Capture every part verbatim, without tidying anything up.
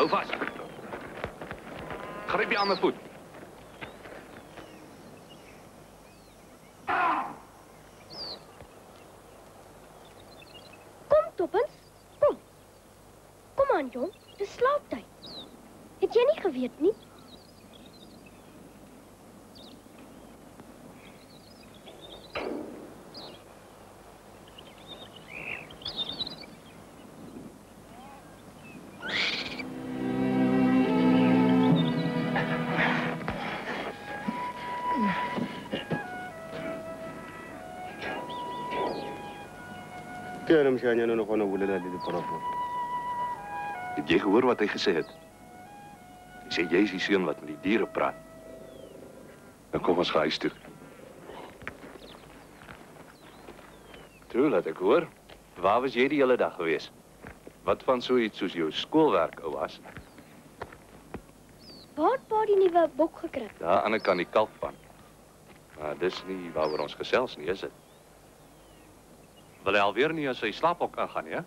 Hou vast. Grijp je aan mijn voet. Kom, Toppens. Kom. Kom aan, jong. Het is slaaptijd. Het jy nie geweet nie? Kijk, misschien jij nog gewoon willen dat dit parafoor. Heb jy gehoor wat hy gesê het? Hy sê jy is die seun wat met die diere praat. Dan kom ons gaan huis toe. Toe, laat ek hoor. Waar was jy die hele dag gewees? Wat van so iets soos jou skoolwerk, ouas? Waar het pa die nuwe bok gekry? Daar aan die kant die kalkpan. Maar dis nie waaroor ons gesels nie, is dit? Wil hy alweer nie aan sy slaaphok aangaan, ja?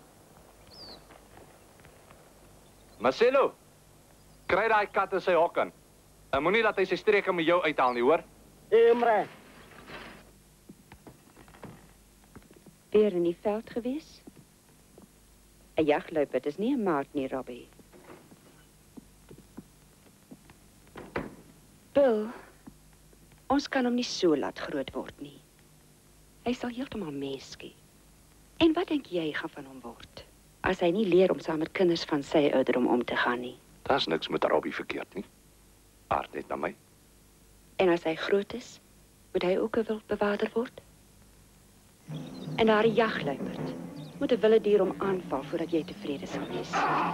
Marcelo, kry daai kat in sy hok in. En moenie dat hy sy streke met jou uithaal nie, hoor? Emre. Weer in die veld gewees? 'n Jagluiperd is nie 'n maat nie, Robbie. Bill, ons kan hom nie so laat groot word nie. Hy sal heeltemal meskie. En wat dink jy gaan van hom word? As hy nie leer om saam met kinders van sy ouderdom om te gaan nie. Daar's niks met Robbie verkeerd nie. Aard net na my. En as hy groot is, moet hy ook 'n wildbewaarder word? En daardie jagluiperd moet 'n wilde dier om aanval voordat jy tevrede sal wees.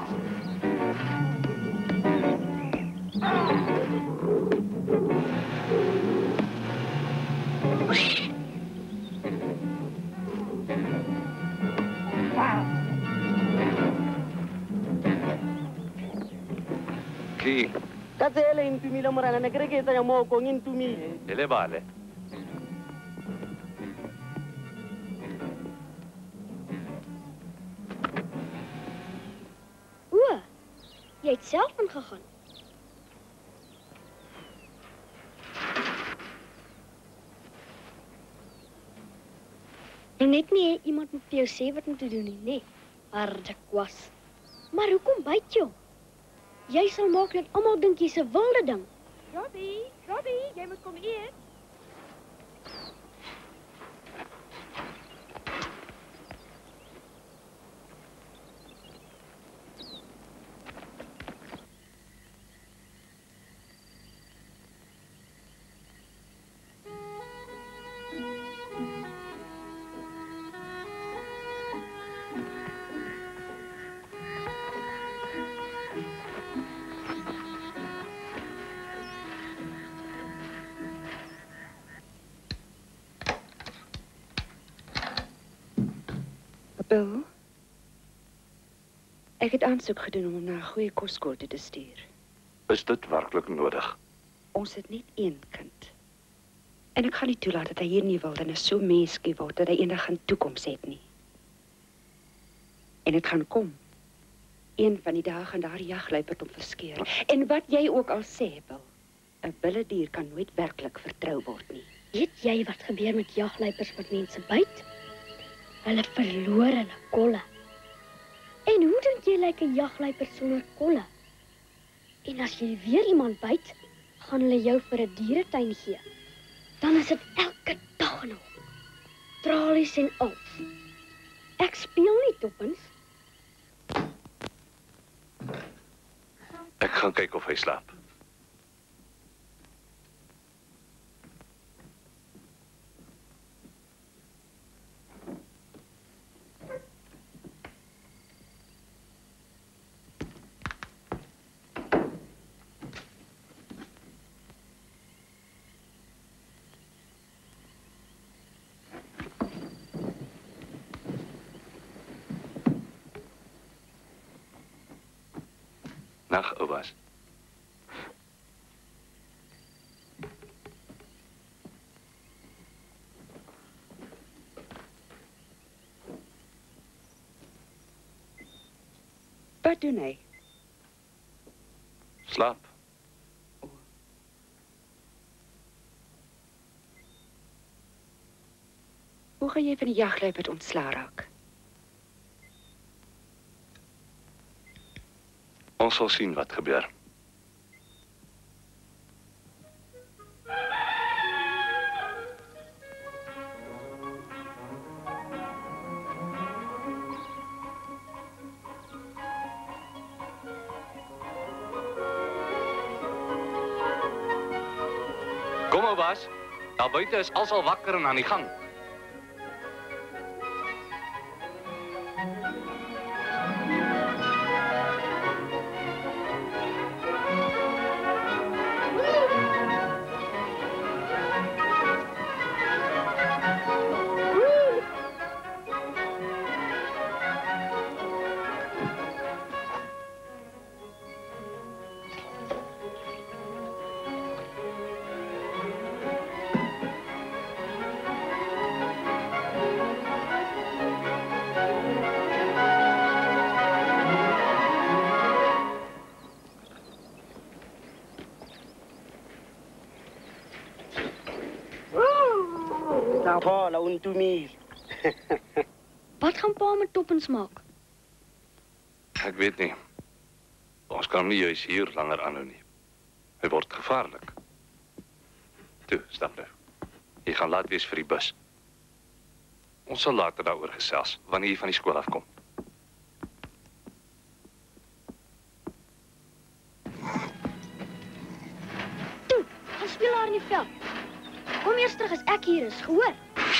Ki, Katsele intumile morana na kere ke tsaya mo kong intumile. ele vale. O, jy het self ingegaan. En net nie iemand moet vir jou sê wat om te doen nie, nee. Harde kwas. Maar hoekom byt jy? Jy sal maak dat almal dink jy's 'n wilde ding. Robbie, Robbie, jy moet kom eet. Bill, ek het aansoek gedoen om hom na 'n goeie kosskool te stuur. Is dit werklik nodig? Ons het net een kind. En ek gaan nie toelaat dat hy hier in die wildernis so meskie word dat hy eendag 'n toekoms het nie. En dit gaan kom. Een van die dae gaan daardie jagluiperd hom verskeur. En wat jy ook al sê, Bill, 'n wilde dier kan nooit werklik vertrou word nie. Weet jy wat gebeur met jagluiperds wat mense byt? Hulle verloor hulle kolle. En hoe dink jy lyk 'n jagluiperd sonder kolle? En as jy weer iemand byt, gaan hulle jou vir 'n dieretuin gee. Dan is dit elke dag nog. Tralies en al. Ek speel nie, Toppens. Ek gaan kyk of hy slaap. Nag, oupas. Wat doen hy? Slaap. Hoe gaan jy van die jagluiperd ontsla raak? Ons sal sien wat gebeur. Kom ou baas, daar buite is als al wakker en aan die gang. Pa, laun Tumi. Wat gaan pa met Toppens maak? Ek weet nie. Ons kan nie juis hier langer aanhou nie. Hy word gevaarlik. Toe, stap nou. Jy gaan laat wees vir die bus. Ons sal later daaroor gesels, wanneer jy van die skool afkom. Toe, gaan speel daar in die veld. Kom eers terug as ek hier is, gehoor?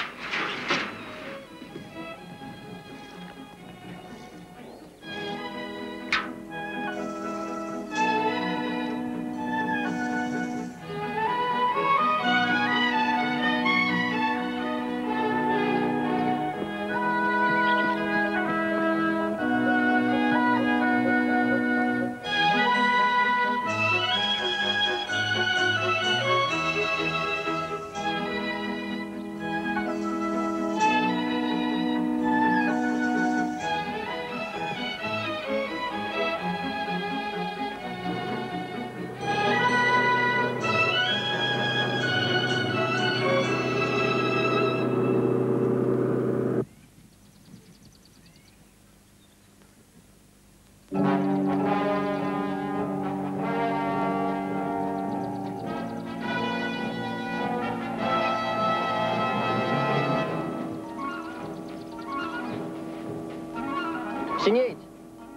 Sien jy iets?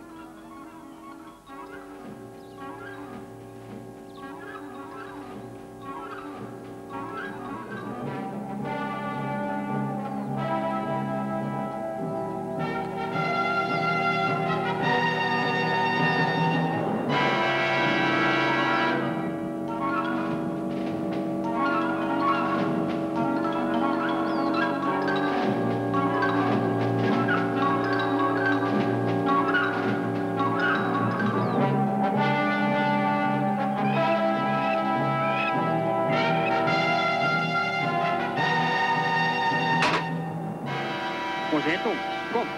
Ons het hom. Kom.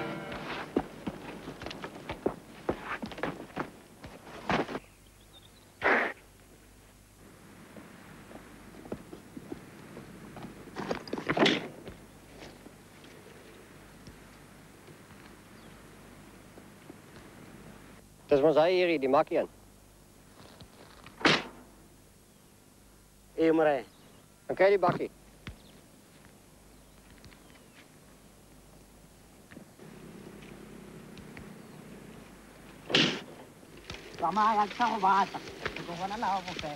Dis mos hy hier, die makkie in. Hé, Marij. Dan kry die bakkie. Ramai sa water. Ito ko na lang ako.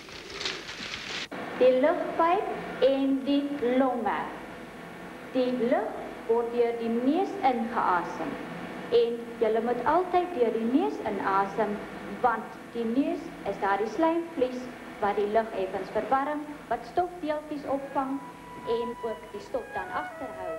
Die lugpijp en die longe. Die lug word deur die neus ingeasem. En jy moet altyd deur die neus inasem, want die neus is daar die slijmvlies wat die lug effens verwarm, wat stofdeeltjies opvang en ook die stof dan agterhou.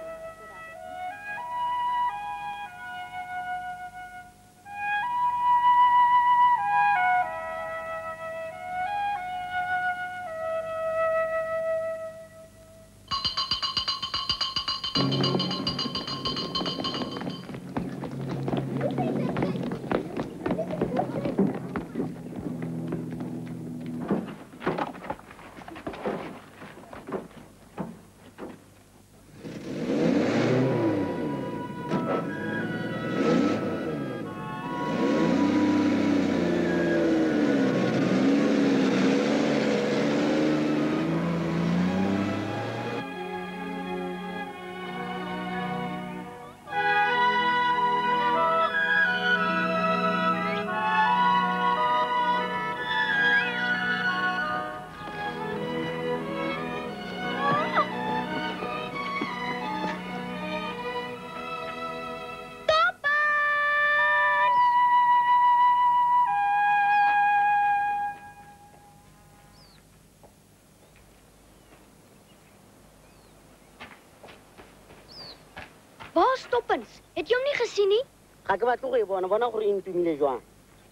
Waar is Toppens? Het jy hom nie gesien nie? Ga ke batlo go e bona, bona gore e ntumile jwang.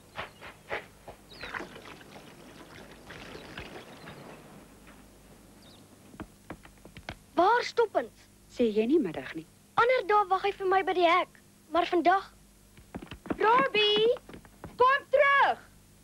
Waar is Toppens? Sê jy nie middag nie? Ander dae wag hy vir my by die hek, maar vandag Robbie, kom terug.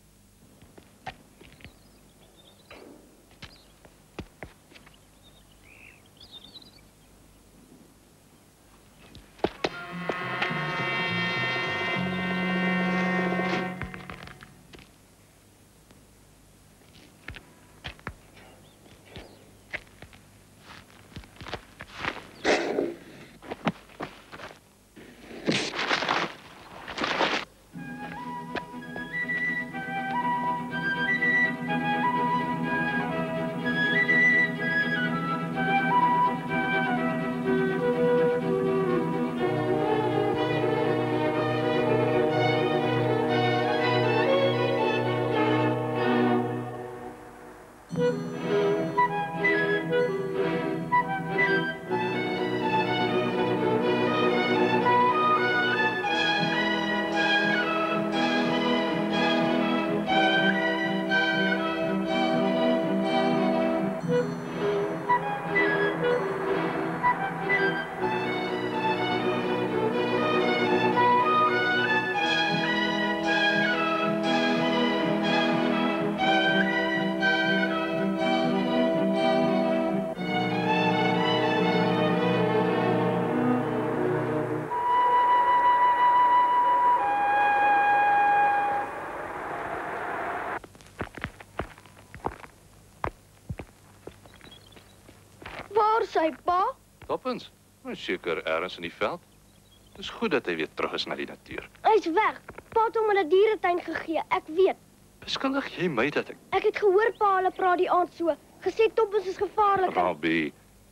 waar sy pa? Toppens, maar seker ergens in die veld. Dis goed dat hy weer terug is na die natuur. Hy's weg. Pa het hom in 'n dieretuin gegee, ek weet. Beskuldig jy my dat ek... Ek het gehoor pa hulle praat die aand so. Gesê Toppens is gevaarlik. Robbie,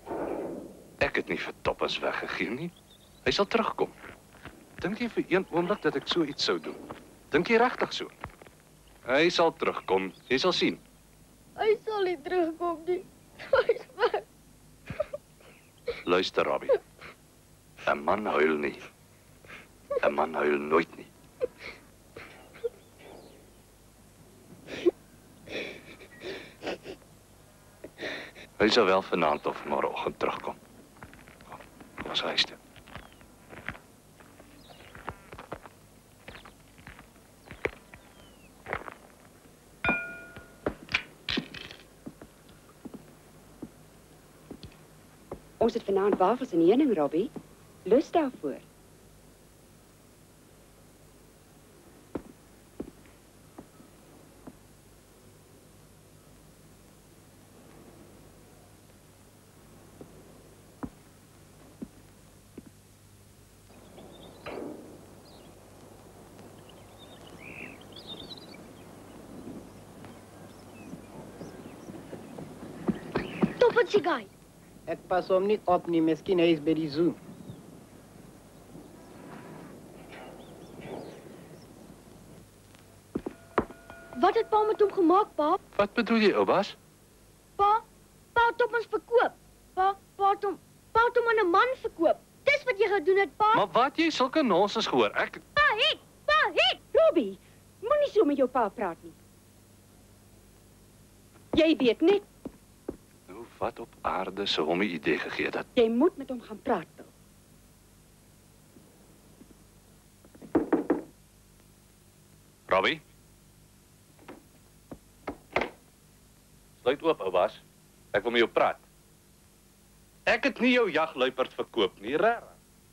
ek het nie vir Toppens weggegee nie. Hy sal terugkom. Dink jy vir een oomblik dat ek so iets sou doen? Dink jy regtig so? Hy sal terugkom, jy sal sien. Hy sal nie terugkom nie. Hy's weg. Luister, Robbie. 'n Man huil nie. 'n Man huil nooit nie. Hy sal wel vanaand of môreoggend terugkom. Kom, ons huis toe. Ons het vanaand wafels en heuning, Robbie. Lus daarvoor. Toppens die guy. Ek pas hom nie op nie, miskien hy is by die zoo. Wat het pa met hom gemaak, pa? Wat bedoel jy, Obas? Pa, pa het Toppens verkoop. Pa, pa het hom, pa het hom aan 'n man verkoop. Dis wat jy gedoen het, pa. Maar wat jy sulke nonsens gehoor? Ek... Pa het, pa het. Robbie, moenie so met jou pa praat nie. Jy weet net, Nou, wat op aarde sou hom 'n idee gegee dat... jy moet met hom gaan praat, Bill. Robbie? Sluit oop, Obas. Ek wil met jou praat. Ek het nie jou jagluiperd verkoop nie, regtig.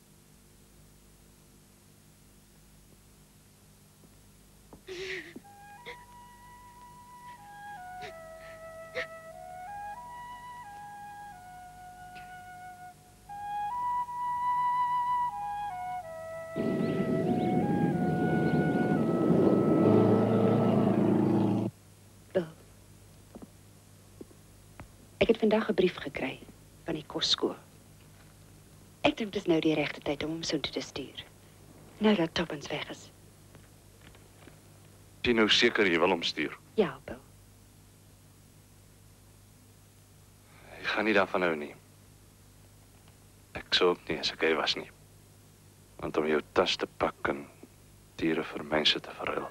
Ek het vandag 'n brief gekry van die kosskool. Ek dink dit is nou die regte tyd om hom soontoe te stuur. Nou dat Toppens weg is. Jy nou seker jy wil hom stuur. Ja, Bill. Ek gaan nie daarvan hou nie. Ek sou ook nie as ek hy was nie. Want om jou tas te pak en diere vir mense te verruil.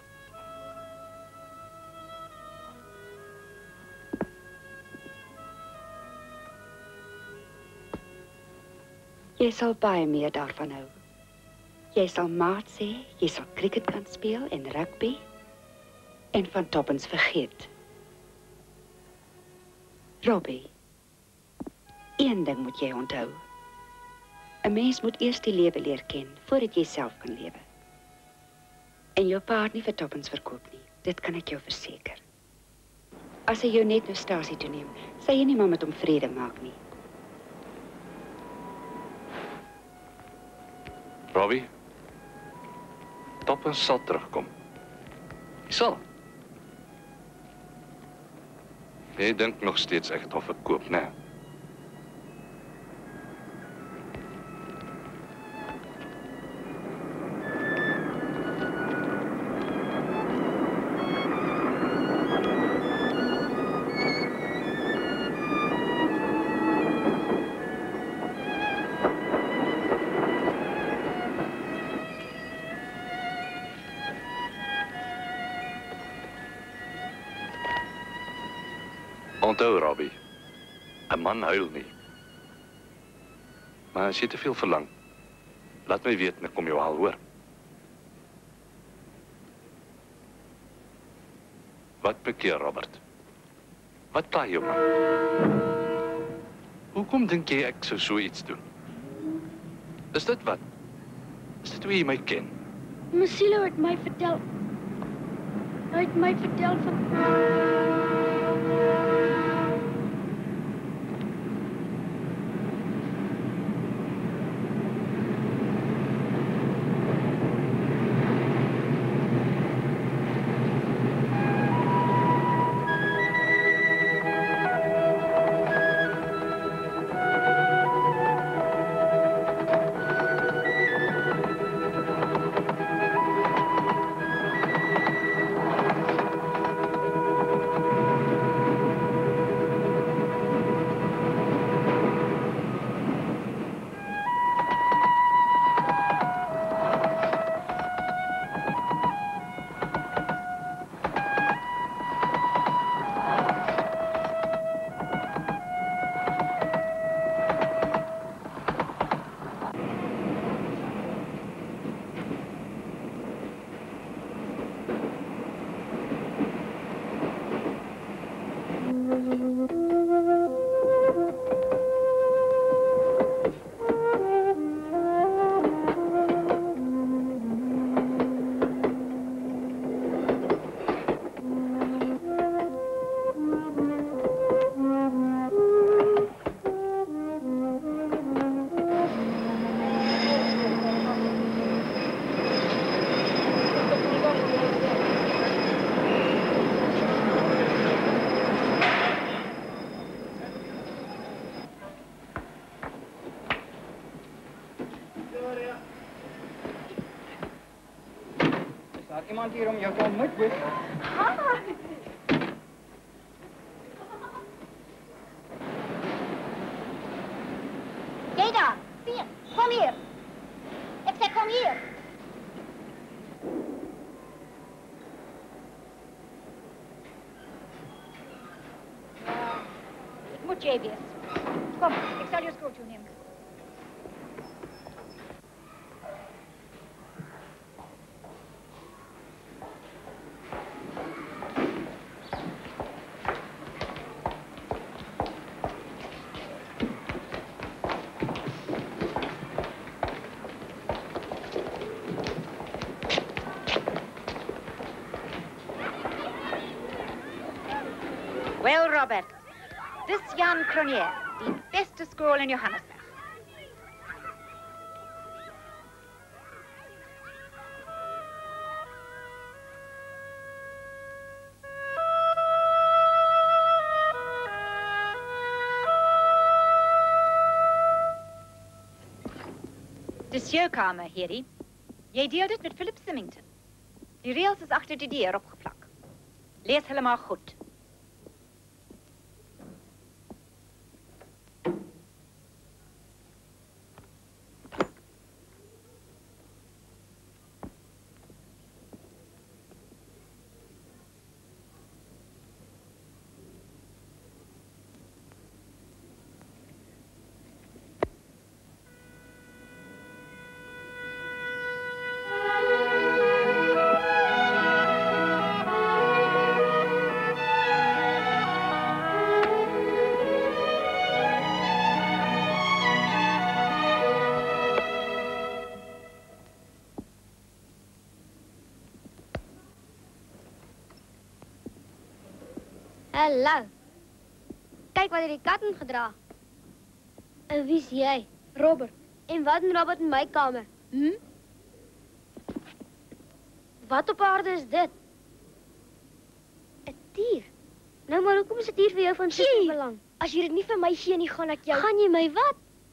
Jy sal baie meer daarvan hou. Jy sal maat sê, jy sal cricket kan speel en rugby en van Toppens vergeet. Robbie, een ding moet jy onthou. 'n Mens moet eers die lewe leer ken voordat jy self kan lewe. En jou pa het nie vir Toppens verkoop nie. Dit kan ek jou verseker. As hy jou net nou stasie toe neem, sal jy nie maar met hom vrede maak nie. Robbie, Toppens sal terugkom. Hy sal. Jy dink nog steeds ek het hom verkoop, né? Onthou, Robbie, 'n man huil nie. Maar as jy te veel verlang, laat my weet en ek kom jou haal, hoor. Wat bekeer, Robert? Wat pla jou, man? Hoekom dink jy ek sou so iets doen? Is dit wat? Is dit hoe jy my ken? Masilo het my vertel. Hy het my vertel van... Iemand hier om jou te ontmoet, Wes. Jy daar, sien, kom hier. Ek sê kom hier. Ja, dit moet jy wees. Kom, ek sal jou skool toe neem. Wel, Robert, dis Jan Cronier, die beste skool in Johannesburg. Dis jou kamer, hierdie. Jy deel dit met Philip Symington. Die reëls is agter die deur opgeplak. Lees hulle maar goed. Hallo. Kyk wat het die kat ingedra. En wie is jy? Robert. En wat doen Robert in my kamer? Hm? Wat op aarde is dit? 'n Dier. Nou maar hoekom is 'n dier vir jou van soveel belang? As jy dit nie vir my gee nie, gaan ek jou... Gaan jy my wat?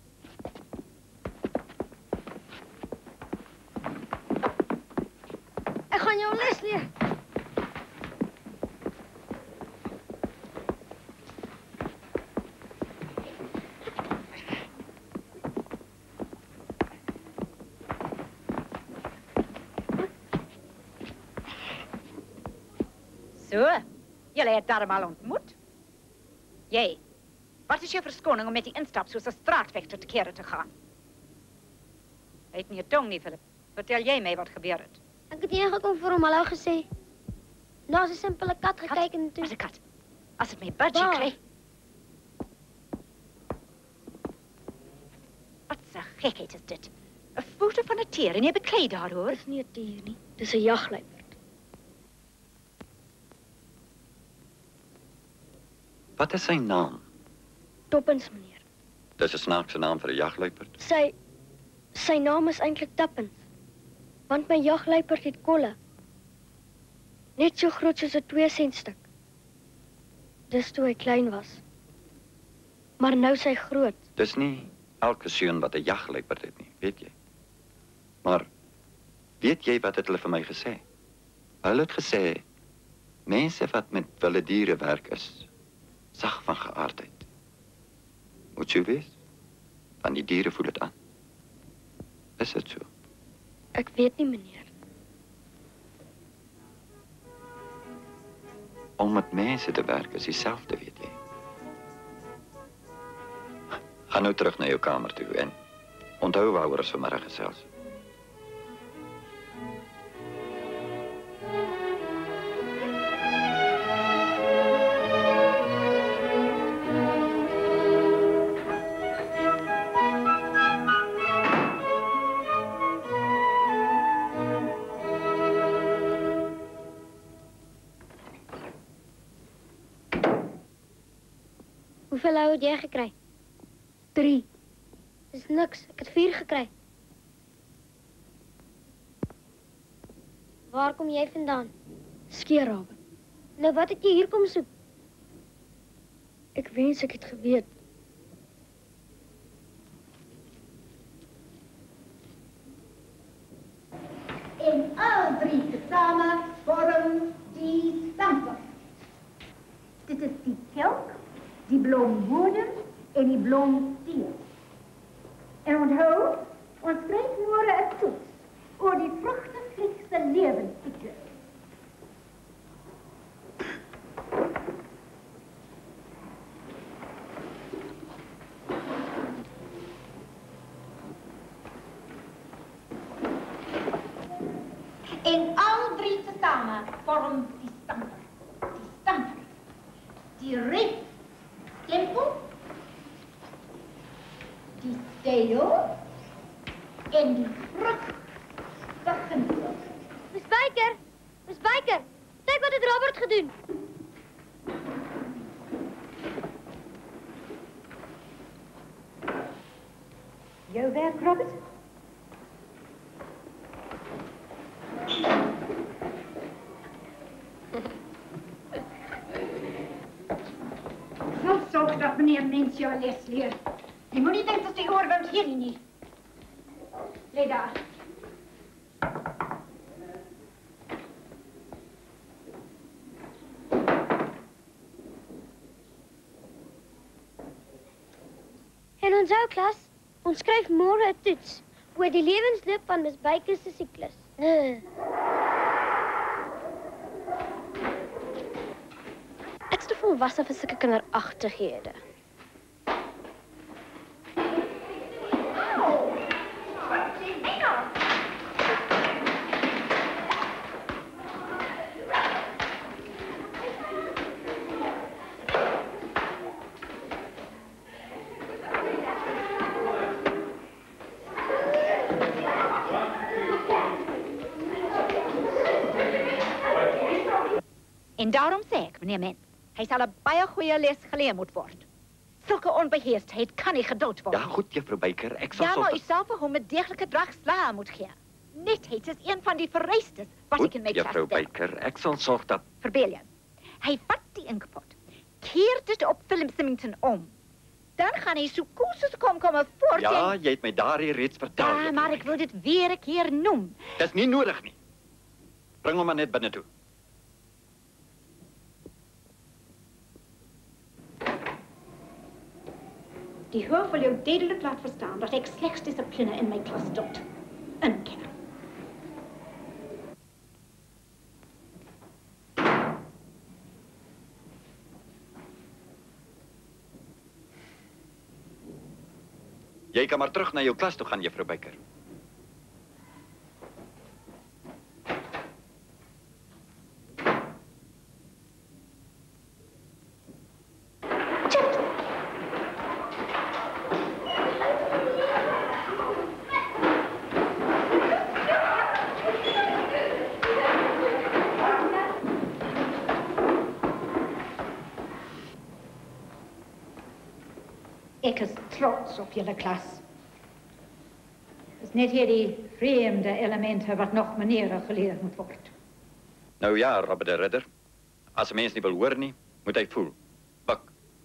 Ek gaan jou les leer. So, julle het darm al ontmoet. Jy, wat is jou verskoning om met die instap soos 'n straatvegter te kere te gaan? Hy het nie 'n tong nie, Philip. Vertel jy my wat gebeur het. Ek het ingekom vir hom hallo gesê. Na 'n simpele kat gekyk en toe... As 'n kat. As dit my budgie kry. Wat 'n gekheid is dit. 'n Foto van 'n teer en jy beklei daaroor. Dit is nie 'n dier nie. Dis 'n jagluiperd. Wat is sy naam? Toppens, meneer. Dis 'n snaakse naam vir 'n jagluiperd. Sy sy naam is eintlik Toppens. Want my jagluiperd het kolle. Net so groot soos 'n twee sent stuk. Dis toe hy klein was. Maar nou sy groot. Dis nie elke seun wat 'n jagluiperd het nie, weet jy? Maar weet jy wat het hulle vir my gesê? Hulle het gesê mense wat met wilde diere werk is sag van geaardheid. Moet jy wees? Van die diere voel dit aan. Is dit so? Ek weet nie, meneer. Om met mense te werk is dieselfde, weet jy. Ga nou terug na jou kamer toe en onthou waaroor ons vanmiddag gesels. Hoeveel hou het jy gekry? Drie. Dis niks. Ek het vier gekry. Waar kom jy vandaan? Skeerhaven. Nou wat het jy hier kom soek? Ek wens ek het geweet. En al drie tesame vorm die stamper. Dit is die kelk, die bloombodem en die bloemteer. En onthou, ons krijg morgen een toets oor die vruchtigste levensziekte. En al drie tezamen vormen die stamper. Die stamper. Die reep. Stempel. Die steel. En die vrucht. Beginsel. Miss Baker! Miss Baker! Kijk wat het Robert gedoen. Jouw werk, Robert? Goed zorg dat meneer Mens jou les leert. Je moet niet denken dat die oorwind hier niet. Lee daar. En onthou, klas, ons skryf môre 'n toets oor die lewensloop van Miss Baker se siklus. Nee. Ek is te volwasse vir sulke kinderagtighede. En daarom sê ek, meneer Mens, Hy sal 'n baie goeie les geleer moet word. Zulke onbeheersdheid kan nie geduld worden. Ja, goed, juffrou Baker. Ek sal Ja, maar u sorg- sal vir hom 'n deeglike drag slaag moet gee. Netheid is een van die vereistes wat Goed, ek in my juffrou klas stel. Baker. Ek sal sorg dat... Verbeel jou. Hy vat die inkpot, keer dit op Philip Symington om. Dan gaan hy so koel soos komkommer voort Ja, en... jy het my daar hier reeds vertel. Ja, juffrou maar ek wil dit weer 'n keer noem. Dis nie nodig nie. Bring hom maar net binne toe. Die hoof wil jou duidelik laat verstaan dat ek slegs dissipline in my klas duld. Inkeer. Jy kan maar terug na jou klas toe gaan, juffrou Baker. Ek is trots op julle klas. Dis net hier die vreemde elemente wat nog maniere geleer moet word. Nou ja, Robert de Ridder. As 'n mens nie wil hoor nie, moet hy voel. Bak.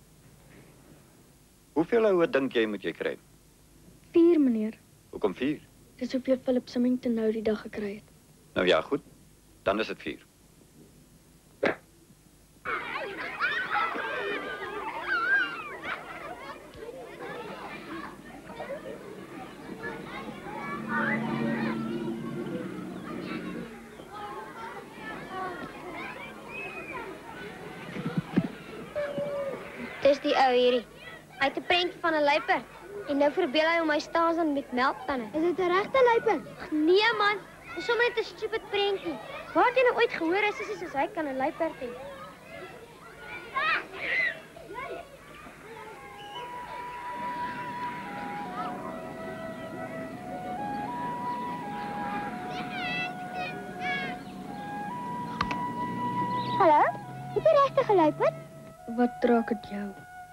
Hoeveel oue dink jy moet jy kry? Vier, meneer. Hoekom vier? Dis hoeveel Philip Symington nou die dag gekry het. Nou ja, goed. Dan is dit vier. Dis die ou hierdie. Hy het 'n prentjie van 'n luiperd. En nou verbeel hy hom hy staan dan met melktande. Is dit 'n regte luiperd? Nee man, dis sommer net 'n stupid prentjie. Waar het jy nou ooit gehoor is sissies soos hy kan 'n luiperd hê? Hallo? Het jy regtig 'n luiperd? Wat raak dit jou?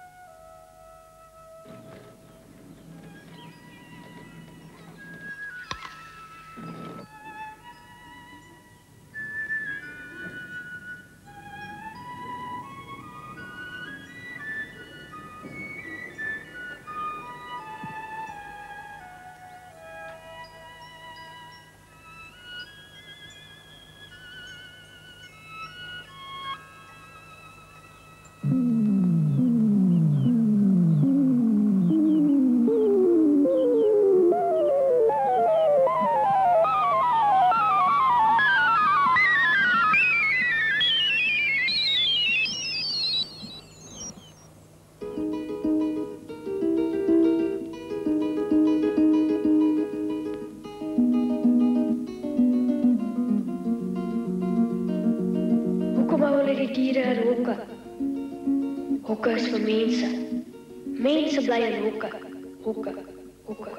Hokke is vir mense. Mense bly in hokke. Hokke, hokke.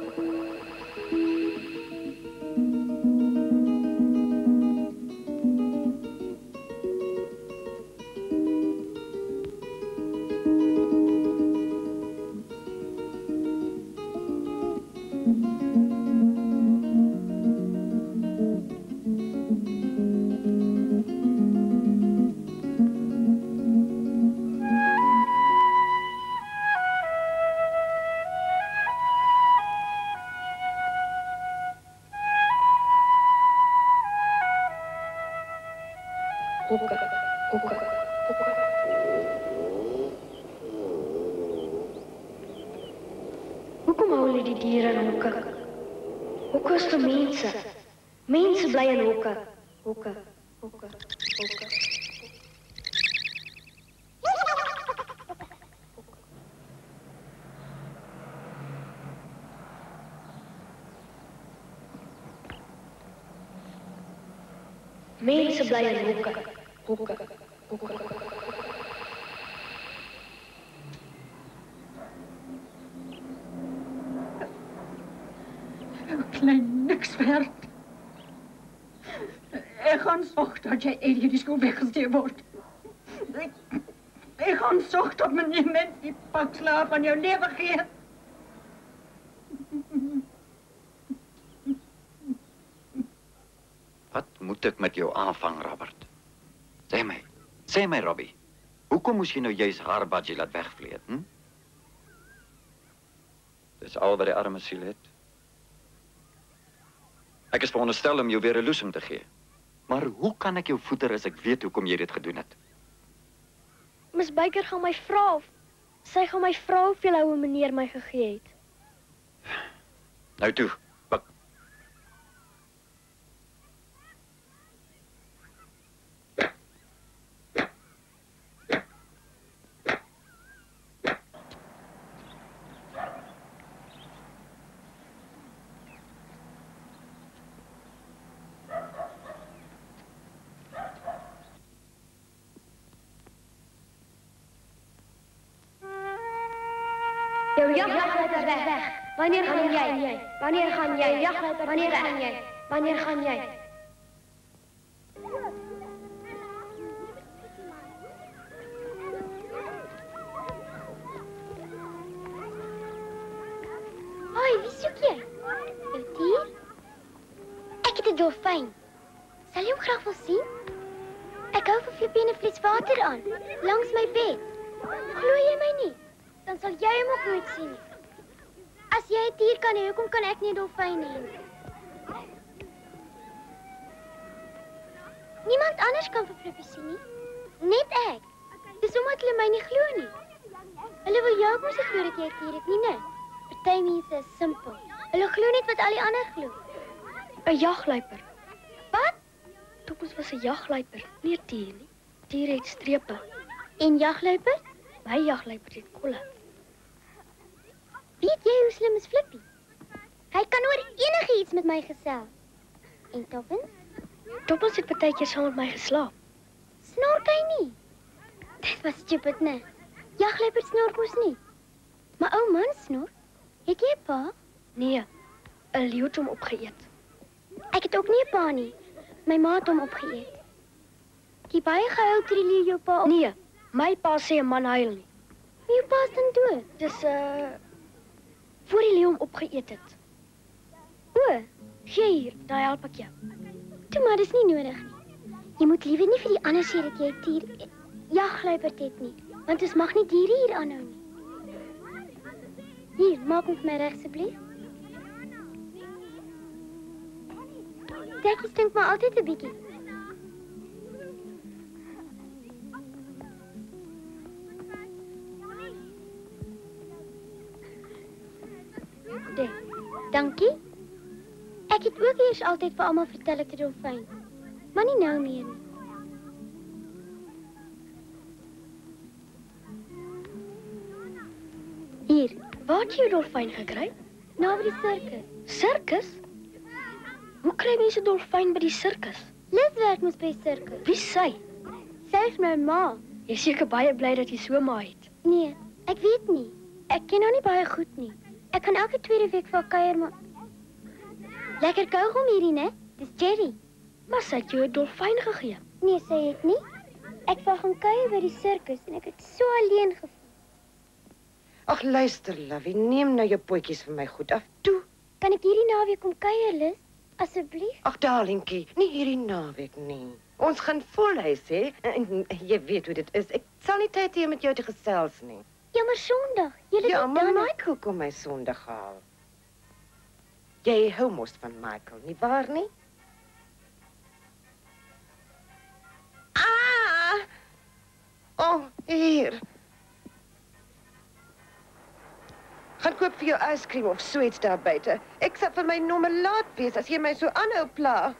Hokke, hokke, hokke. Hoekom hou hulle die diere in hokke? Hokke is vir mense. Mense bly in hokke. Hokke, hokke, hokke. Mense bly in hokke. Hokke, hokke. Klein niks werd. Ek gaan sorg dat jy uit hierdie skool weggestuur word. Ek, Ik gaan zorgen dat meneer Mens die pak slaap van jouw leven geeft. Wat moet ik met jou aanvangen, Robert? Zeg mij, zeg mij, Robbie. Hoekom moest je nou juist haar badje laat wegvleet, hm? Dat is al wat de arme ziel heeft. Ik is veronderstel om jou weer een loesem te geven. Maar hoe kan ik jou voeder als ik weet hoekom jy dit gedoen het? Miss Baker gaan my vra of sy gaan my vra hoeveel ouwe meneer my gegee het. Nou toe, bak. Jouw jachtleider is weg. Wanneer gaan jij? Wanneer gaan jij? Jachtleider, wanneer gaan jij? Wanneer gaan jij? Hoi, wie zoek jij? Jouw dier? Ik heb een dolfijn. Zal je hem graag wel zien? Ik hou van Flippie een fles water aan, langs mijn bed. Glooi je mij niet? Dan zal jij hem ook nooit zien. Als jij het dier kan hê, hoekom kan ek nie 'n dolfyn hê? Niemand anders kan vir Flippie sien nie. Net ek. Dis omdat hulle my nie glo nie. Hulle wil jou mos glo dat jy het dier het nie, né? Party mense is simpel. Hulle glo net wat al die ander glo. 'n Jagluiper. Wat? Toppels was 'n jagluiper, nie 'n dier nie. Dier het strepe. En jagluiper? My jagluiper het kolle. Weet jy hoe slim is Flippie? Hy kan oor enige iets met my gesels. En Toppens? Toppels het partykeer saam met my geslaap. Snork hy nie? Dit was stupid, né? Jagluiper snork mos nie. Maar ou man snork. Het jy 'n pa? Nee, 'n leeu het hom opgeëet. Ek het ook nie 'n pa nie. My ma het hom opgeëet. Ek het baie gehuil toe die leeu jou pa op... Nee, my pa sê 'n man huil nie. Wie pa is dan dood? Dis uh voor die leeu hom opgeëet het. O, gee hier, daai help ek jou. Toe maar, dis nie nodig nie. Jy moet liever nie vir die ander sê dat jy 'n dier jagluiperd het nie, want ons mag nie diere hier aanhou nie. Hier, maak hom vir my reg asseblief. Dekkie stink maar altyd 'n bietjie. De, dankie. Ek het ook eers altyd vir almal vertel ek het 'n dolfyn. Maar nie nou meer nie. Hier, waar het jy 'n dolfyn gekry? Nou by die sirkus. Sirkus? Hoe kry mense 'n dolfyn by die sirkus? Liz werk mos by die sirkus. Wie sy? Sy is my ma. Jy is seker baie bly dat jy so 'n ma het. Nee, ek weet nie. Ek ken haar nie baie goed nie. Ek kan elke tweede week vir haar kuier, maar... Lekker kougom hierdie, né? Dis Jerry. Maar sy het jou 'n dolfyn gegee. Nee, sy het nie. Ek wou gaan kuier by die sirkus en ek het so alleen gevoel. Ag, luister, Lovie, neem nou jou potjies vir my goed af. Toe. Kan ek hierdie naweek kom kuier, Liz? Asseblief? Ag, darlingkie, nie hierdie naweek nie. Ons gaan volhuis hê en jy weet hoe dit is. Ek sal nie tyd hê om met jou te gesels nie. Ja, maar Sondag. Julle Ja, doen maar dan... Michael kom my Sondag haal. Jy hou mos van Michael, nie waar nie? Ah! Oh, hier. Gaan koop vir jou ijskream of so iets daar buite. Ek sal vir my nommer laat wees as jy my so aanhou pla.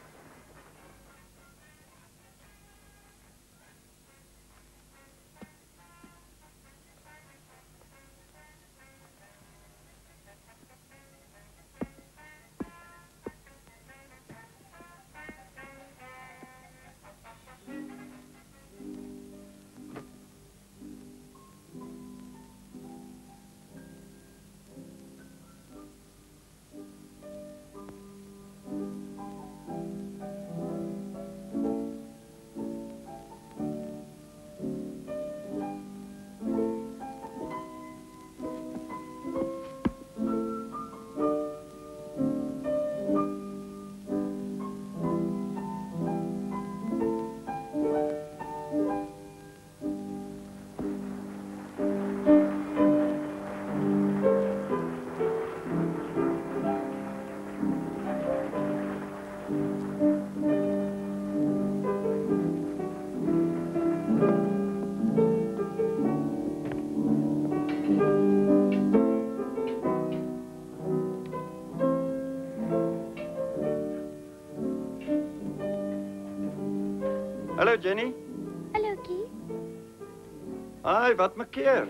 Hallo Jenny. Hallo Kie. Ai, wat maak keer?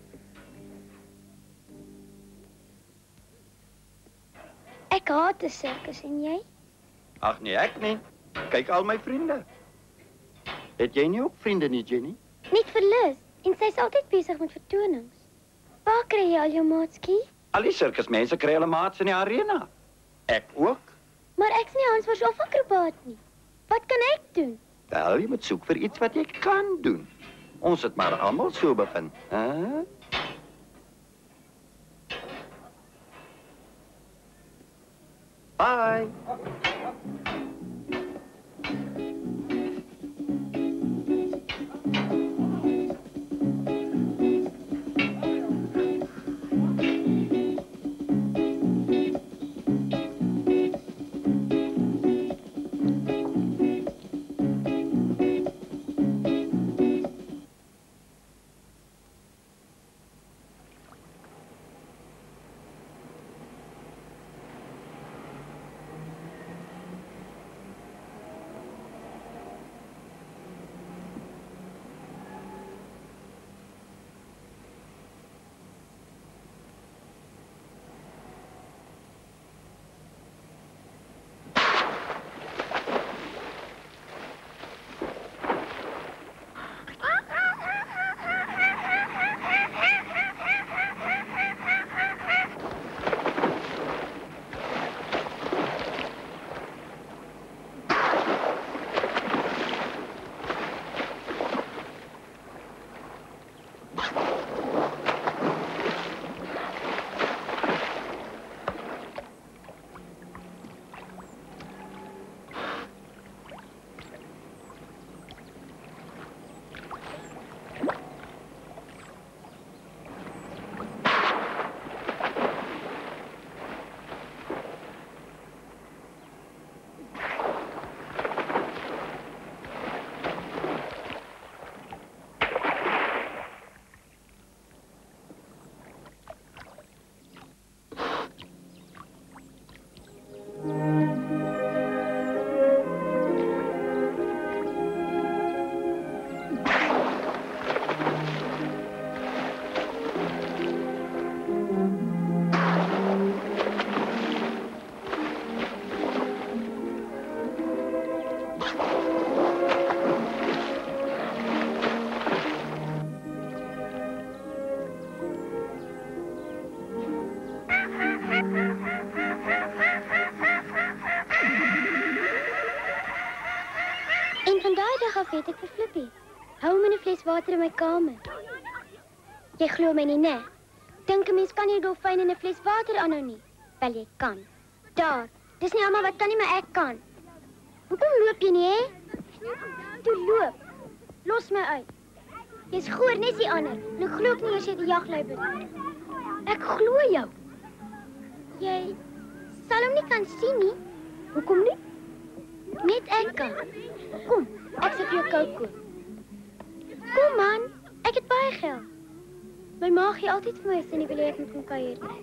Ek haat 'n sirkus en jy? Ag nee, ek nie. Kyk al my vriende. Het jy nie ook vriende nie, Jenny? Net vir Liz en sy's altyd besig met vertonings. Waar kry jy al jou maatjie? Al die sirkusmense kry hulle maats in die arena. Ek ook. Maar ek's nie Hansworst of akrobaat nie. Wat kan ek doen? Wel, jy moet soek vir iets wat jy kan doen. Ons het maar almal so begin, hè? Bye. Weet ek vir Flippie. Hou hom in 'n fles water in my kamer. Jy glo my nie, né? Dink 'n mens kan nie dolfyn in 'n fles water aanhou nie. Wel jy kan. Daar. Dis nie almal wat kan nie, maar ek kan. Hoekom loop jy nie, hè? Toe loop. Los my uit. Jy's goor net die ander. Nou glo ek nie eers jy die jagluiper nie. Ek glo jou. Jy sal hom nie kan sien nie. Hoekom nie? Net ek kan. Kom. Ek sê vir jou kook koop. Kom man, ek het baie geld. My ma gee altyd vir my as sy nie wil hê ek moet kom kuier nie.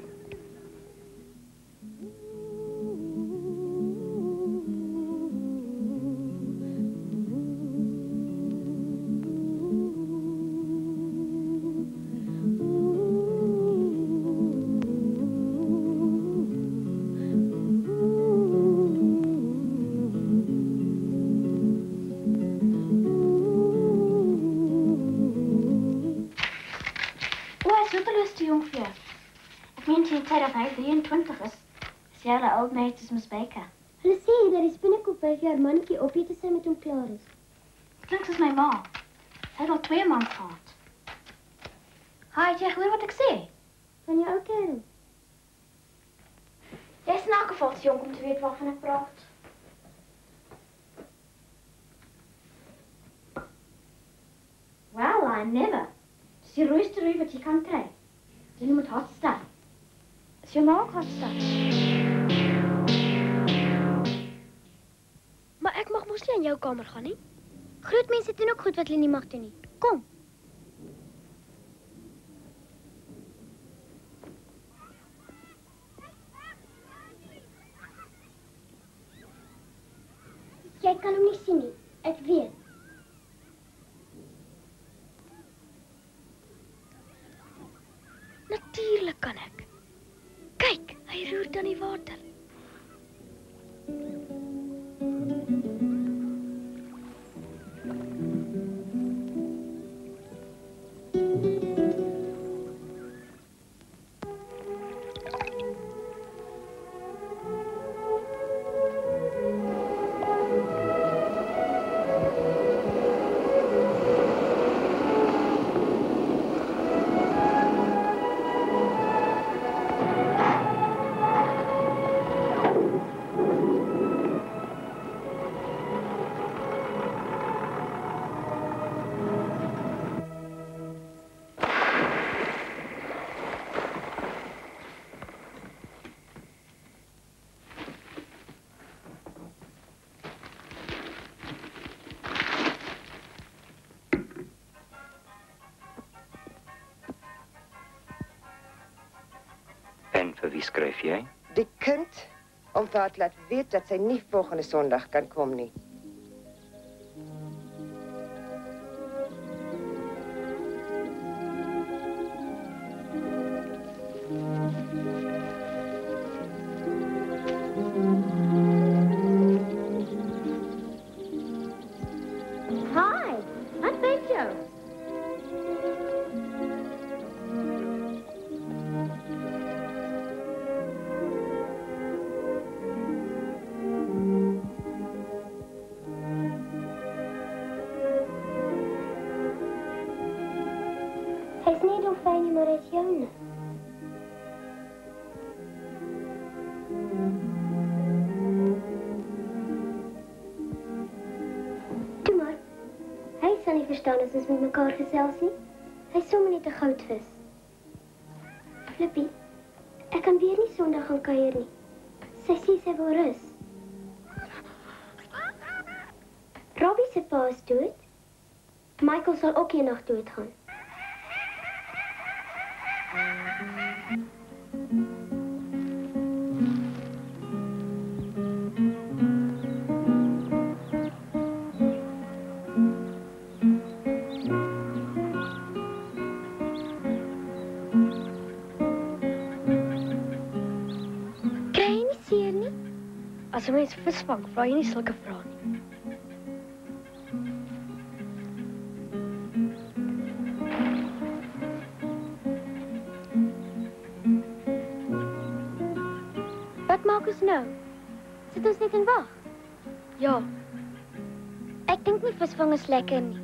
drieëntwintig is, is jy al 'n oud meid soos Miss Baker. Hulle sê dat die spinnekop by haar mannetjie opeet as sy met hom klaar is. Klink soos my ma. Sy het al twee mans gehad. Haai, het jy gehoor wat ek sê? Van jou ou kerel. Jy is in elk geval te jonk om te weet waarvan ek praat. Well, I never. Dis die rooiste rooi wat jy kan kry. Jy moet hot stuff. Is jou ma ook hot stuff? Maar ek mag mos nie in jou kamer gaan nie. Groot mense doen ook goed wat hulle nie mag doen nie. Kom. Jy kan hom nie sien nie. Ek weet. kan ek. Kyk, hy roer dan die water. En vir wie skryf jy? Die kind, om vir haar te laat weet dat sy nie volgende Sondag kan kom nie. Hi, wat weet jy? Hy's nie dolfyn nie, maar hy's joune. Toe maar. Hy sal nie verstaan as ons met mekaar gesels nie. Hy's sommer net 'n goudvis. Flippie, ek kan weer nie Sondag gaan kuier nie. Sy sê sy wil rus. Robbie se pa is dood. Michael sal ook eendag doodgaan. Kry jy nie seer nie? As 'n mens vis vang, vra jy nie sulke vrae nie. Wat maak ons nou? Sit ons net en wag? Ja, Ek dink nie visvang is lekker nie.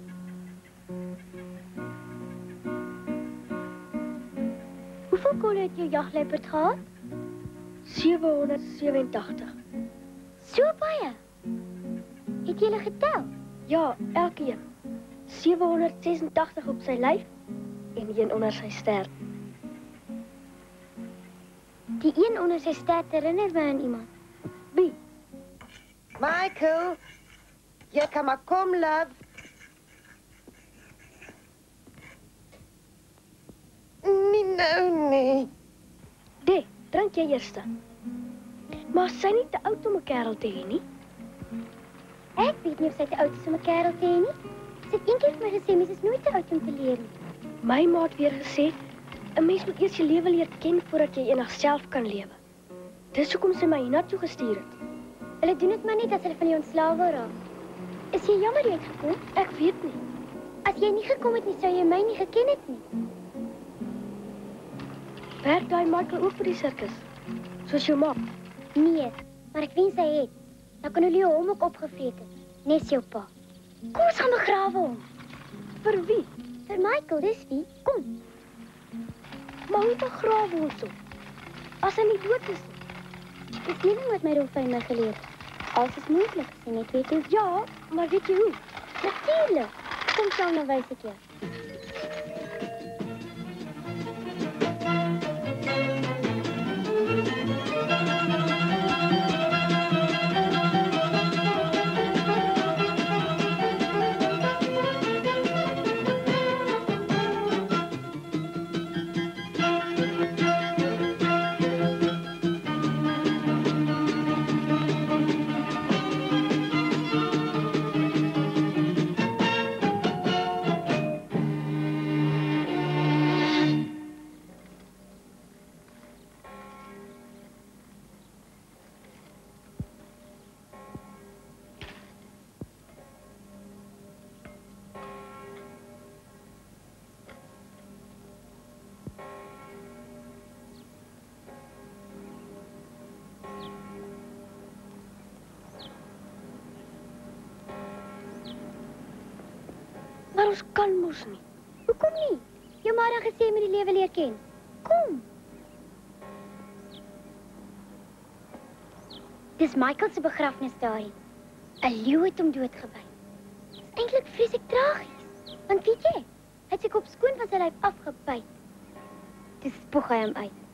Hoeveel kolle het jou jagluiperd gehad? sewehonderdsewenentagtig. So baie. Het jy hulle getel? Ja, elkeen. sewehonderdsesenentagtig op sy lyf en een onder sy stert. Die een onder sy stert herinner my aan iemand. Wie? Michael, jy kan maar kom, love. Nee, nou nie. Dee, drink jy eerste. Maar sy nie te oud om 'n kerel te hê nie. Ek weet nie of sy te oud is om 'n kerel te hê nie. Sy het een keer vir my gesê mens is nooit te oud om te leer nie. My ma het weer gesê, 'n mens moet eers jou lewe leer ken voordat jy eendag self kan lewe. Dis hoekom sy my hiernatoe gestuur het. Hulle doen dit maar net as hulle van jou ontslae wil raak. Is jy jammer jy het gekom? Ek weet nie. As jy nie gekom het nie, sou jy my nie geken het nie. Werk daai Michael ook vir die sirkus? Soos jou ma? Nee, maar ek wens hy het. Dan kan Olio hom ook opgevreet het. Nes jou pa. Kom ons gaan begrawe hom. Vir wie? Vir Michael, dis wie. Kom. Maar hoe begrawe ons hom? As hy nie dood is nie. Dis lewing wat my dolfyn my geleer het. Alles is moontlik as jy net weet hoe. Ja, maar weet jy hoe? Natuurlijk. Kom saam, dan wys ek jou. ons kan mos nie. Hoekom nie? Jou ma het gesê met die lewe leer ken. Kom. Dis Michael se begrafnisstorie. 'n Leeu het hom doodgebyt. Dis eintlik vreeslik tragies. Want weet jy, hy het sy kop skoon van sy lyf afgebyt. Dis spoeg hy hom uit.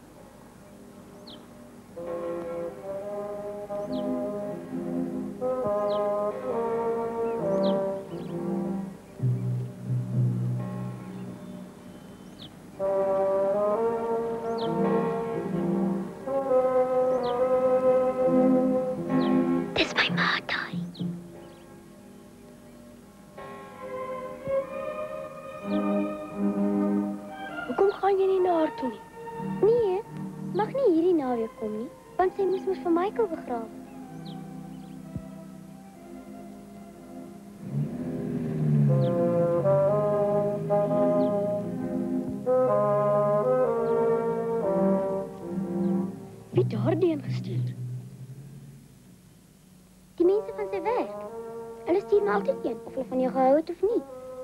Dis my ma, daai. Hoekom gaan jy nie na haar toe nie? Nee, mag nie hierdie naweek kom nie, want sy moes mos vir Michael begrawe. Wie het daardie gestuur? Die mense van sy werk. Hulle stuur my altyd een, of hulle van jou gehou het of nie.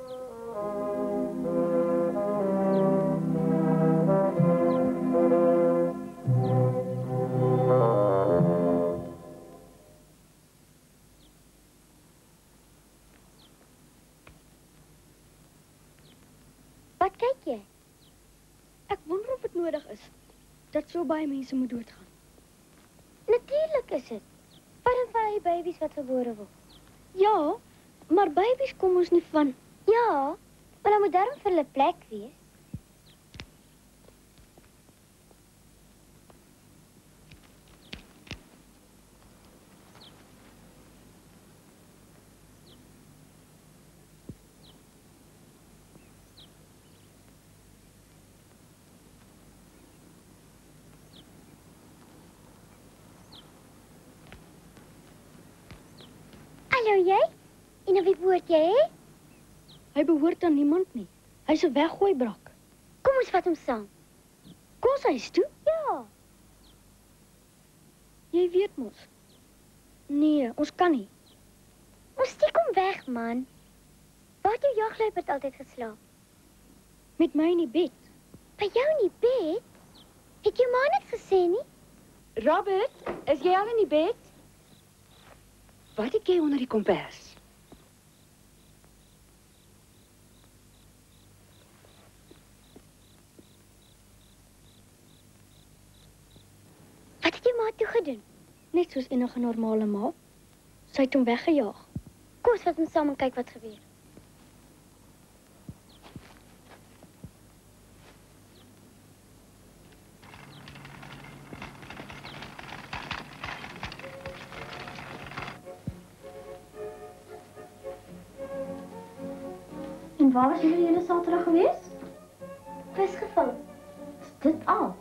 Wat kyk jy? Ek wonder of dit nodig is dat so baie mense moet doodgaan. Natuurlijk is dit. Wat dan van die baby's wat gebore word? Ja, maar baby's kom ons nie van. Ja, maar dan moet daarom vir hulle plek wees. Hallo jy? En wie behoort jy, hè? Hy behoort aan niemand nie. Hy's 'n weggooibrak. Kom ons vat hom saam. Kom sy huis toe? Ja. Jy weet mos. Nee, ons kan nie. Ons steek hom weg, man. Waar het jou jagluiperd altyd geslaap? Met my in die bed. By jou in die bed? Het jou ma net gesê nie? Robert, is jy al in die bed? Wat het jy onder die kombers? Wat het jou ma toe gedoen? Net soos enige normale ma. Sy het hom weggejaag. Kom ons vat hom saam en kyk wat gebeur. En waar was jullie hele Saterdag geweest? Visgevang. Is dit al?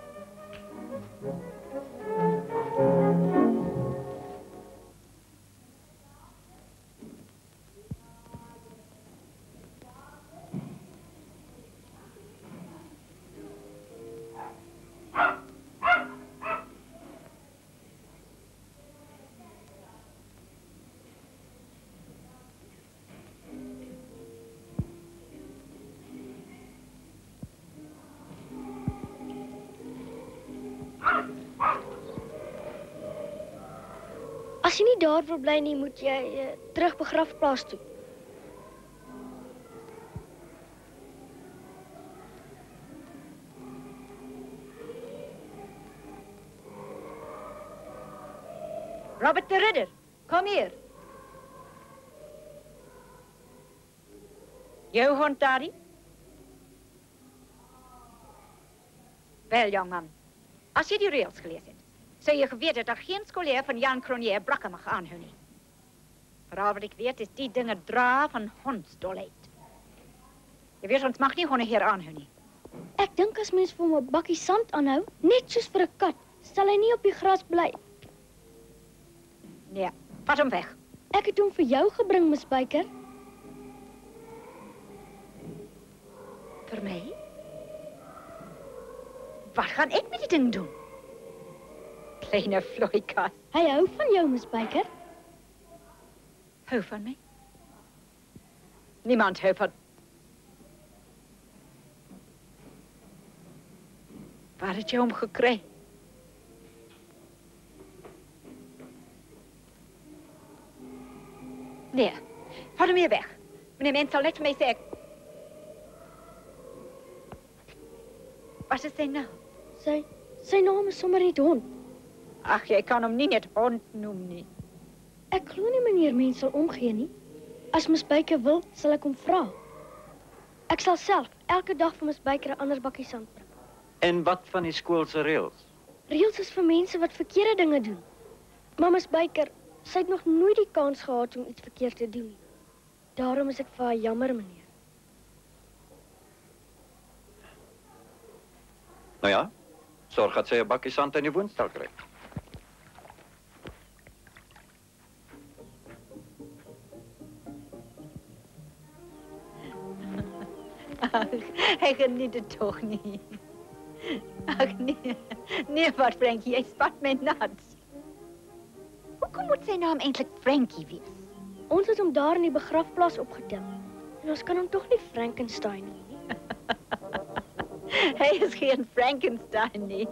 As jy nie daar wil bly nie, moet jy uh, terug begrafplaas toe. Robert de Ridder, kom hier. Jou hond, Daddy? Wel, jongman, als je die reels gelezen hebt, zou je geweten dat er geen scholier van Jan Cronier brakken mag aanhouden nie. Vooral wat ik weet is die dingen dra van hondsdolheid. Je weet, ons mag nie honde hier aanhouden nie. Ek dink as mens vir hom 'n bakkie sand aanhou, net soos vir 'n kat, sal hy nie op die gras bly. Nee, vat hom weg. Ek het hom vir jou gebring, Miss Baker. Vir my? Wat gaan ek met die ding doen? Kleine vlooikas. Hy hou van jou, Miss Baker. Hou van my? Niemand hou van... Waar het jy hom gekry? Nee, vat hom hier weg. Meneer Mens sal net vir my sê ek... Wat is sy naam? Sy, sy naam is sommer net hond. Ag, jy kan hom nie net hond noem nie. Ek glo nie meneer Mens sal omgee nie. As Miss Byker wil, sal ek hom vra. Ek sal self elke dag vir Miss Byker 'n ander bakkie sand bring. En wat van die skool se reëls? Reëls is vir mense wat verkeerde dinge doen. Maar Miss Byker, sy het nog nooit die kans gehad om iets verkeerd te doen nie. Daarom is ek vir haar jammer, meneer. Nou ja, sorg dat sy 'n bakkie sand in die woonstel kry. Ach, hy geniet dit toch nie. Ach nee, nee wat Frankie, jy spat my nat. Hoekom moet sy naam eintlik Frankie wees? Ons het hom daar in die begrafplaas opgetel. En ons kan hom toch nie Frankenstein nie. Hy is geen Frankenstein nie.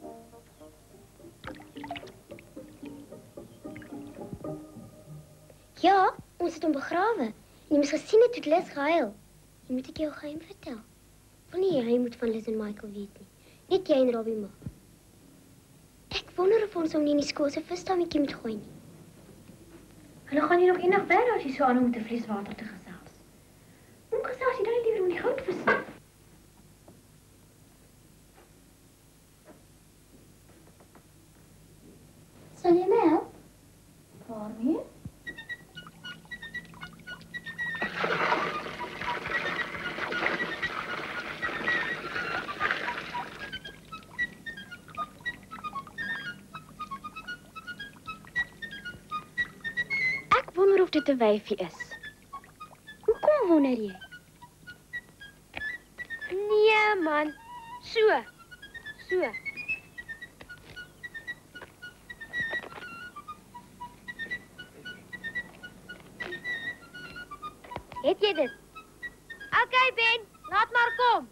Ja, ons het hom begrawe. Jy moes gesien het hoe Liz gehuil. Jy moet ek jou geheim vertel. Wil nie jy moet van Liz en Michael weet nie. Net jy en Robbie maar. Ek wonder of ons hom nie in die skool se visdammetjie moet gooi nie. Hulle gaan hier nog eendag verder as jy so aan om te vlees water te gesels. Hoe gesels jy dan liewer om die goudvis nie? Sal jy my help? Waarmee? Ek wonder of dit 'n wyfie is. Hoekom wonder jy? Nee man, so. So. Het jy dit? Okay Ben, laat maar kom.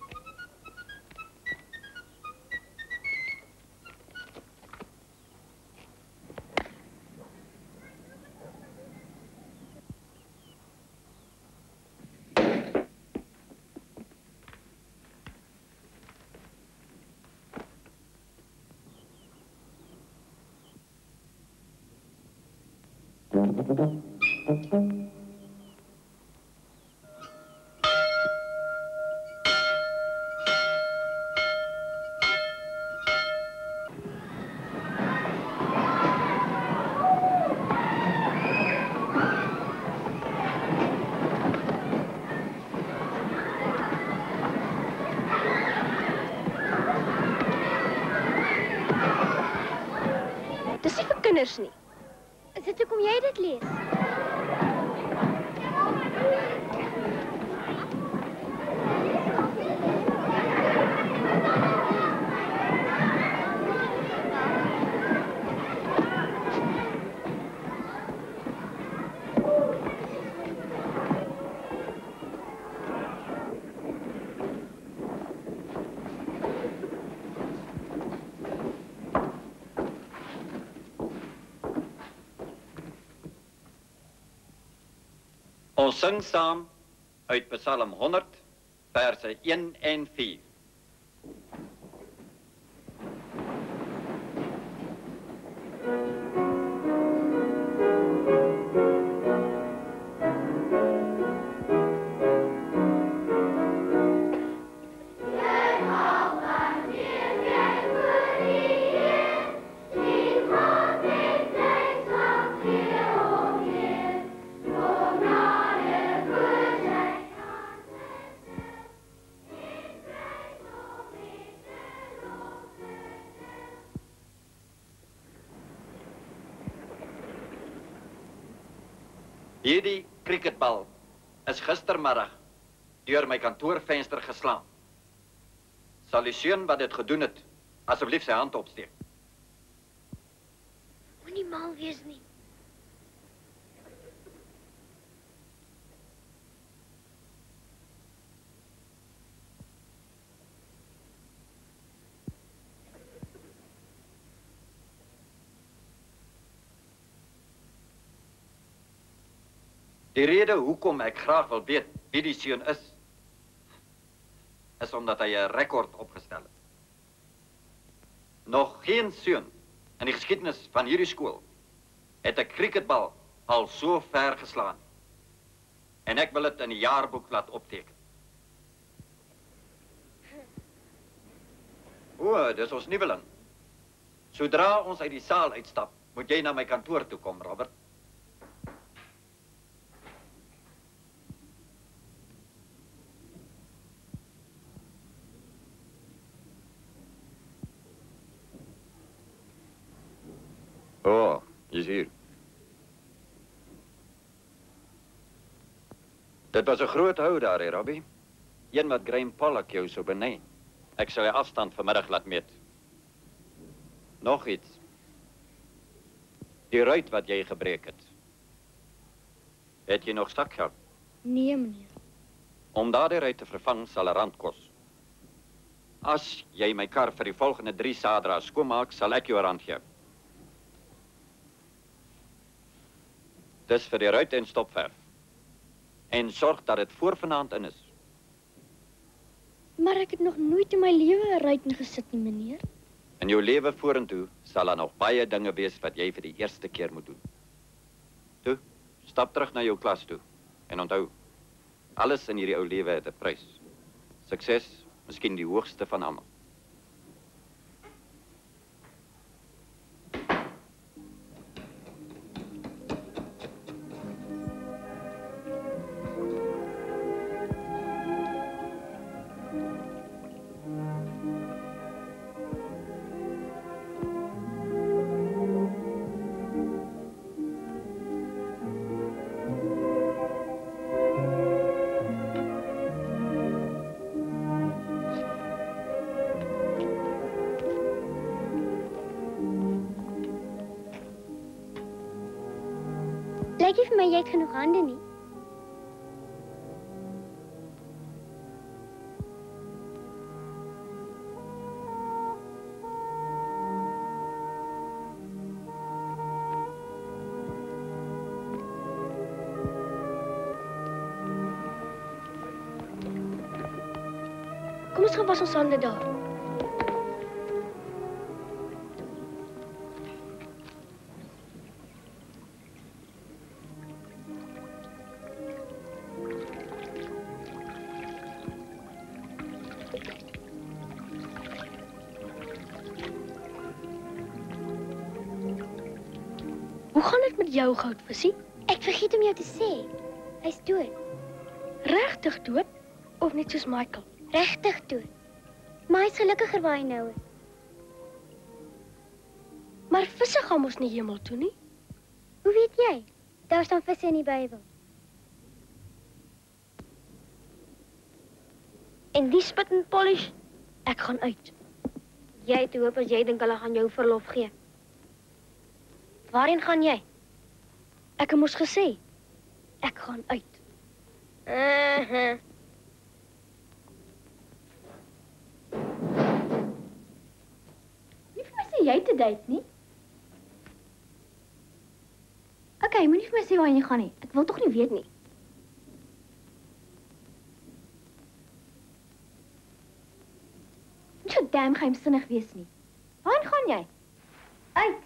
Dis nie vir kinders nie. Is dit hoekom jy dit lees? Ons sing saam uit Psalm honderd, verse een en vier. Hierdie cricketbal is gistermiddag deur my kantoorvenster geslaan. Sal die seun wat dit gedoen het, asseblief sy hand opsteek. Moenie mal wees nie. Die rede hoekom ek graag wil weet wie die seun is, is omdat hy 'n rekord opgestel het. Nog geen seun in die geskiedenis van hierdie skool het 'n cricketbal al so ver geslaan. En ek wil dit in die jaarboek laat opteken. O, dis ons nuweling. Sodra ons uit die saal uitstap, moet jy na my kantoor toe kom, Robert. O, oh, jy's hier. Dit was 'n groot hou daar, hè, Robbie. Een wat Graham Pollock jou sou benei. Ek sal die afstand vanmiddag laat meet. Nog iets. Die ruit wat jy gebreek het. Het jy nog stakgeld? Nee, meneer. Om daardie ruit te vervang sal 'n rand kos. As jy my kar vir die volgende drie sadra's skoonmaak, sal ek jou 'n rand gee. Dis vir die ruit en stopverf. En sorg dat dit voor vanaand in is. Maar ek het nog nooit in my lewe 'n ruit ingesit nie, meneer. In jou lewe vorentoe sal daar nog baie dinge wees wat jy vir die eerste keer moet doen. Toe, stap terug na jou klas toe. En onthou, alles in hierdie ou lewe het 'n prys. Sukses, miskien die hoogste van almal. Lyk nie vir my jy het genoeg hande nie. Kom ons gaan was ons hande daar. Hoe gaan dit met jou, Goudvisie? Ek vergeet om jou te sê. Hy's dood. Regtig dood? Of net soos Michael? Regtig dood. Maar hy's gelukkiger waar hy nou is. Maar visse gaan mos nie hemel toe nie. Hoe weet jy? Daar staan visse in die Bybel. En die spit en polish, ek gaan uit. Jy het hoop as jy dink hulle gaan jou verlof gee. Waarheen gaan jy? Ek het mos gesê, ek gaan uit. Uh-huh. Nie vir my sê jy te date nie. Okay, moenie vir my sê waarheen jy gaan nie. Ek wil tog nie weet nie. Moet so damn geheimsinnig wees nie. Waarheen gaan jy? Uit.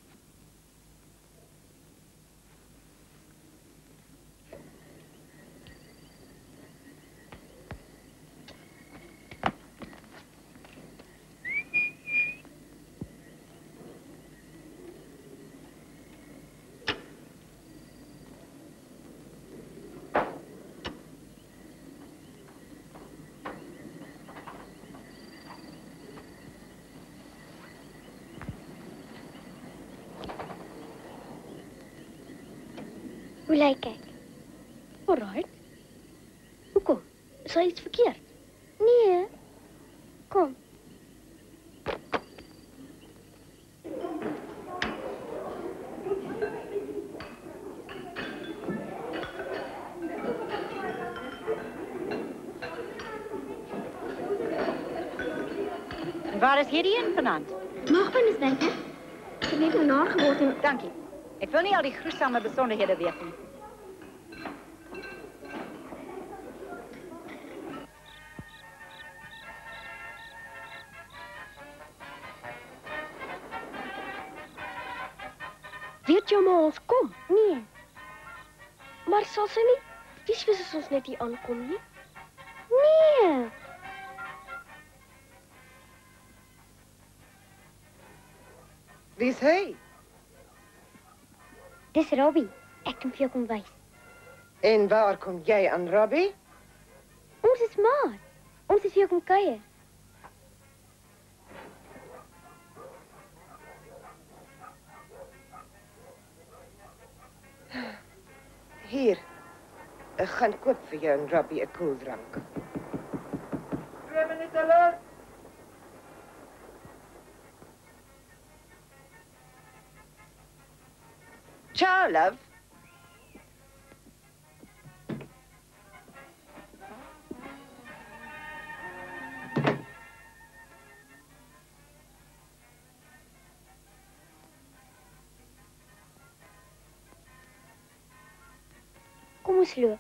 Hoe lyk ek? Alright. Hoekom? Is daar iets verkeerd? Nee. Kom. En waar is hierdie een vanaand? Maagpyn is net, hè? Ek het net nou nageword en... Dankie. Ek wil nie al die gruisame besonderhede weet nie. Weet jou maar ons kom? Nee. Maar sal sy nie vies wees as ons net hier aankom nie? Nee. Wie is hy? Dis Robbie. Ek kan vir jou kom wys. En waar kom jy aan, Robbie? Ons is maat. Ons is vir jou kom kuier. Hier. Ek gaan koop vir jou en Robbie 'n koeldrank. Twee minute hulle. Ciao, love. Kom ons loop.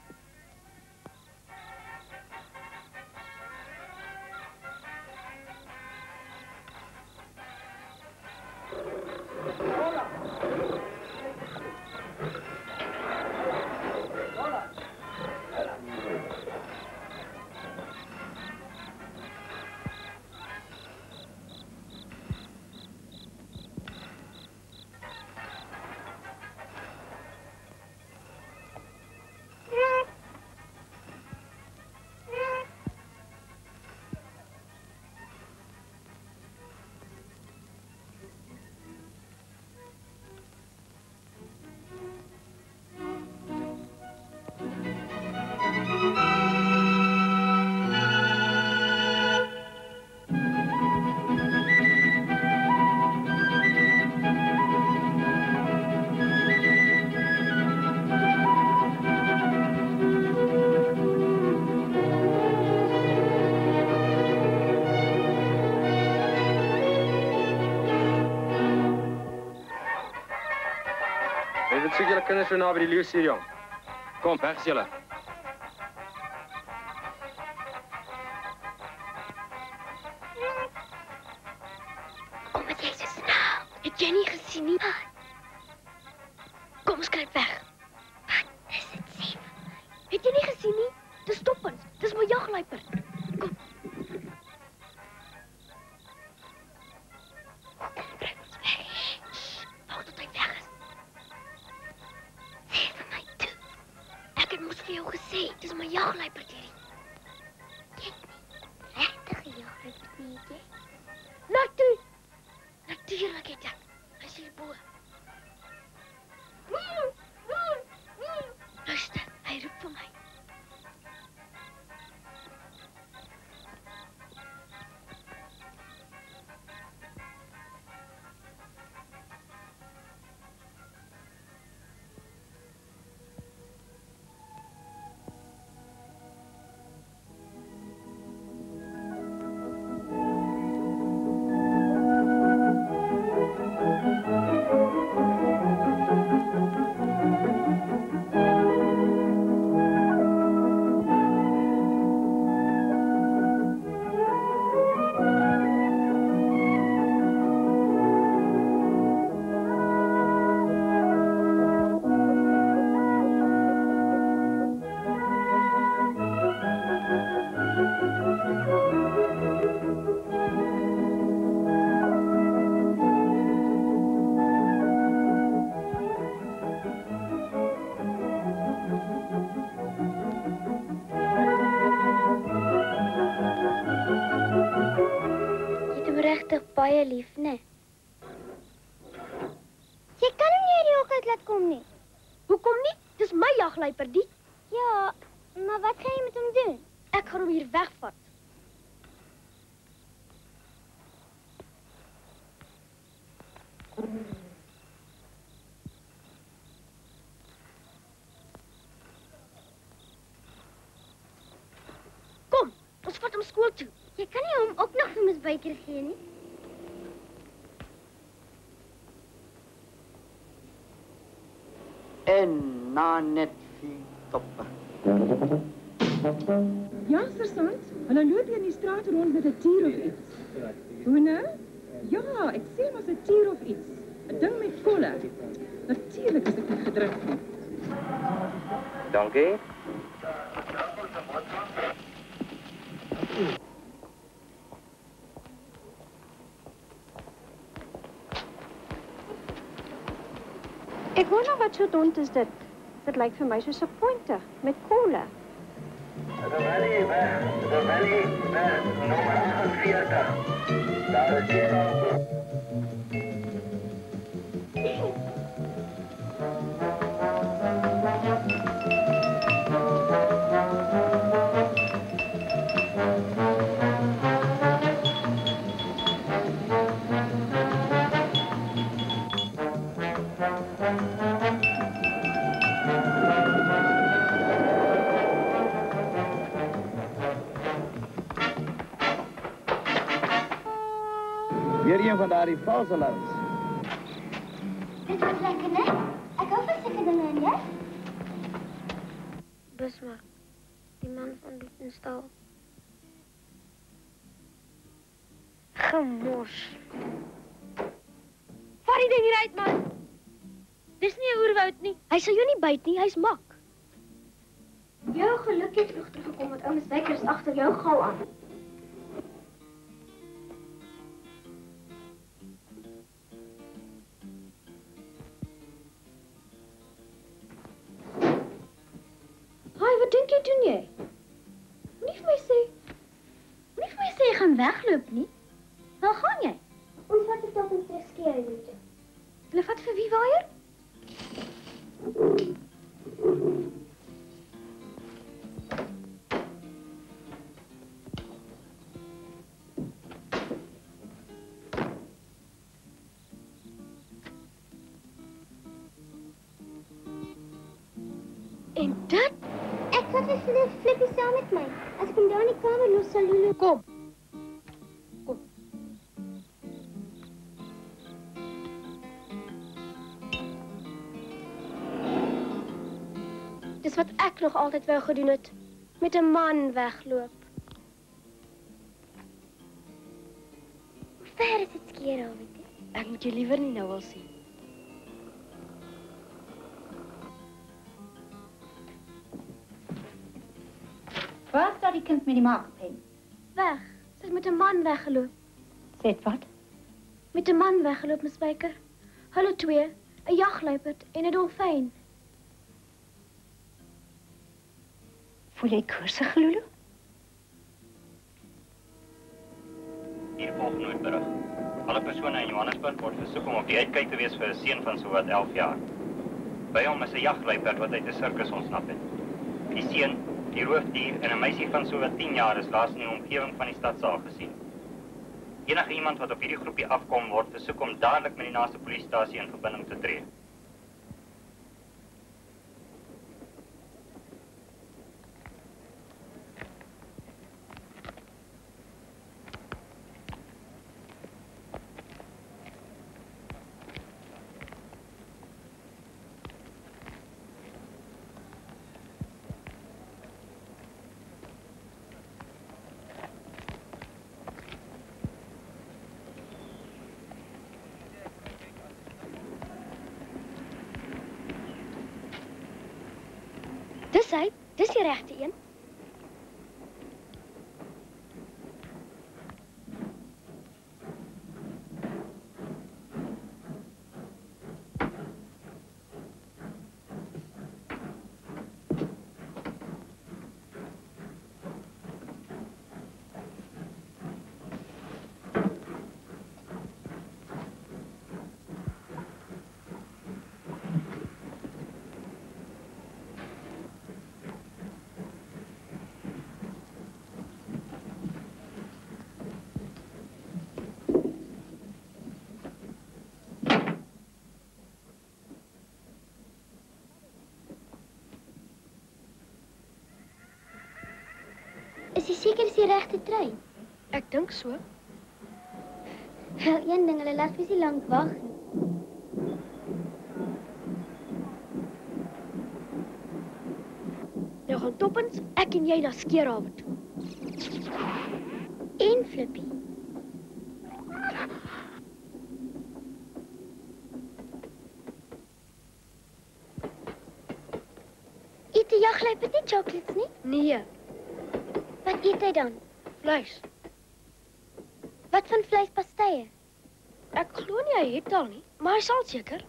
Wat soek julle kinders so na by die leeustadion? Kom, weg is julle. Kom met jy so snel. Het jy nie gesien nie? Kom, ons kruip weg. Wat is dit sê vir my? Het jy nie gesien nie? Dis stoppend. Dis my jagluiper. Kom. Kom, kruip ons weg. Shh, wacht tot hy weg is. Sê vir my toe. Ek het mos vir jou gesê, dis my jagluiper hierdie. Kyk nie. Regtige jagluiper nie, jy? Natuur. Natuurlijk het ek. Hy is hier bo. Luister, hy roep vir my. Regtig baie lief, né? Jy kan hom nie die hok uit laat kom nie. Hoekom nie? Dis my jagluiper, die. Ja, maar wat gaan jy met hom doen? Ek gaan hom hier wegvat. Kom, ons vat hom skool toe. Jy kan nie hom ook nog vir Miss Baker gee nie. En na net vier toppe. Ja, sergeant. Hulle loop hier in die straat rond met 'n tier of iets. Hoe nou? Ja, ek sê mos 'n tier of iets. 'n Ding met kolle. Natuurlijk is ek nie gedruk nie. Dankie. Ek wonder wat so dont is dit. Dit lyk vir my soos 'n pointer met kolle. De Valley weg, de Valley weg, nommer achtenveertig. Daar is hier al. Weer een van daardie valse alarms. Dit was lekker, né? Ek hou van sulke dinge en jy? Bismarck, die man van Doetenstal. Gemors. Vat die ding hier uit, man. Dis nie 'n oerwoud nie. Hy sal jou nie byt nie, hy's mak. Jou geluk het vroeg teruggekom met ouens wekkers agter jou gou aan. Haai, wat dink jy doen jy? Moenie vir my sê. Moenie vir my sê jy gaan wegloop nie. Waar gaan jy? Ons vat dit op ons terugskeerroete. Hulle vat vir wie waier? En dit? Ek vat vir die Flippie saam met my. As ek hom daar in die kamer los, sal Lulu kom. Kom. Dis wat ek nog altyd wou gedoen het. Met 'n man wegloop. Hoe ver is dit skeer al, weet jy? Ek moet jou liewer nie nou al sien. Waar staat die kind met die maagpijn? Weg. Sy het met 'n man weggeloop. Sê het wat? Met 'n man weggeloop, Miss Baker. Hulle twee, 'n jagluiperd en 'n dolfyn. Voel jy koersig, Lulu? Hier volg noodberig. Alle persone in Johannesburg word versoek om op die uitkyk te wees vir 'n seun van sowat elf jaar. By hom is 'n jagluiperd wat uit 'n sirkus ontsnap het. Die seun, die roofdier en 'n meisie van sowat tien jaar is laas in die omgewing van die stadsaal gesien. Enige iemand wat op hierdie groepie afkom word versoek om dadelik met die naaste polisiestasie in verbinding te tree. Dis hy, dis die regte een. Is jy seker dis die regte trein? Ek dink so. Wel, een ding, hulle laat mens nie lank wag nie. Nou gaan Toppens, ek en jy na Skeerhawe toe. En Flippie. Eet 'n jagluiperd nie chocolates nie? Nee, Wat eet hy dan? vleis. Wat van vleispastye? Ek glo nie hy het al nie, maar hy sal seker.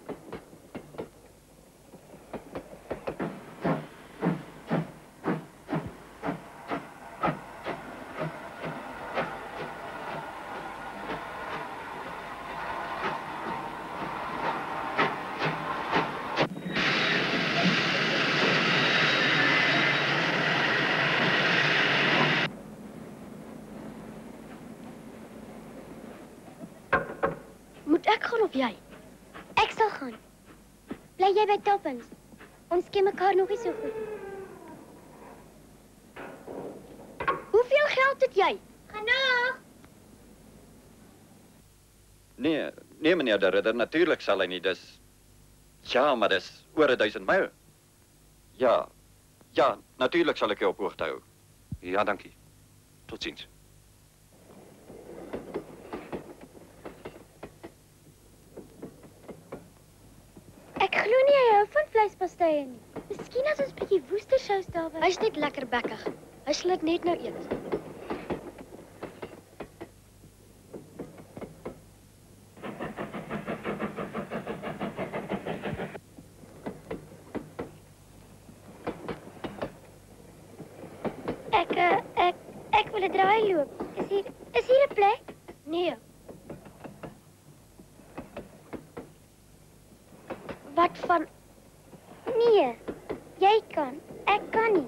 Moet ek gaan of jy? Ek sal gaan. Bly jy by Toppens. Ons ken mekaar nog nie so goed nie. Hoeveel geld het jy? Genoeg. Nee, nee meneer de Ridder, natuurlijk zal hij niet, dus... Ja, maar dat is oor een duizend mijl. Ja, ja, natuurlijk zal ik je op hoogte houden. Ja, dankie. Tot ziens. Ek glo nie hy hou van vleispastye nie. Miskien as ons 'n bietjie woestersous daar was. Hy's net lekker bekkig. Hy sal dit net nou eet. Ek uh, ek ek wil 'n draai loop. Is hier is hier 'n plek? Nee. Wat van Nee. Jy kan. Ek kan nie.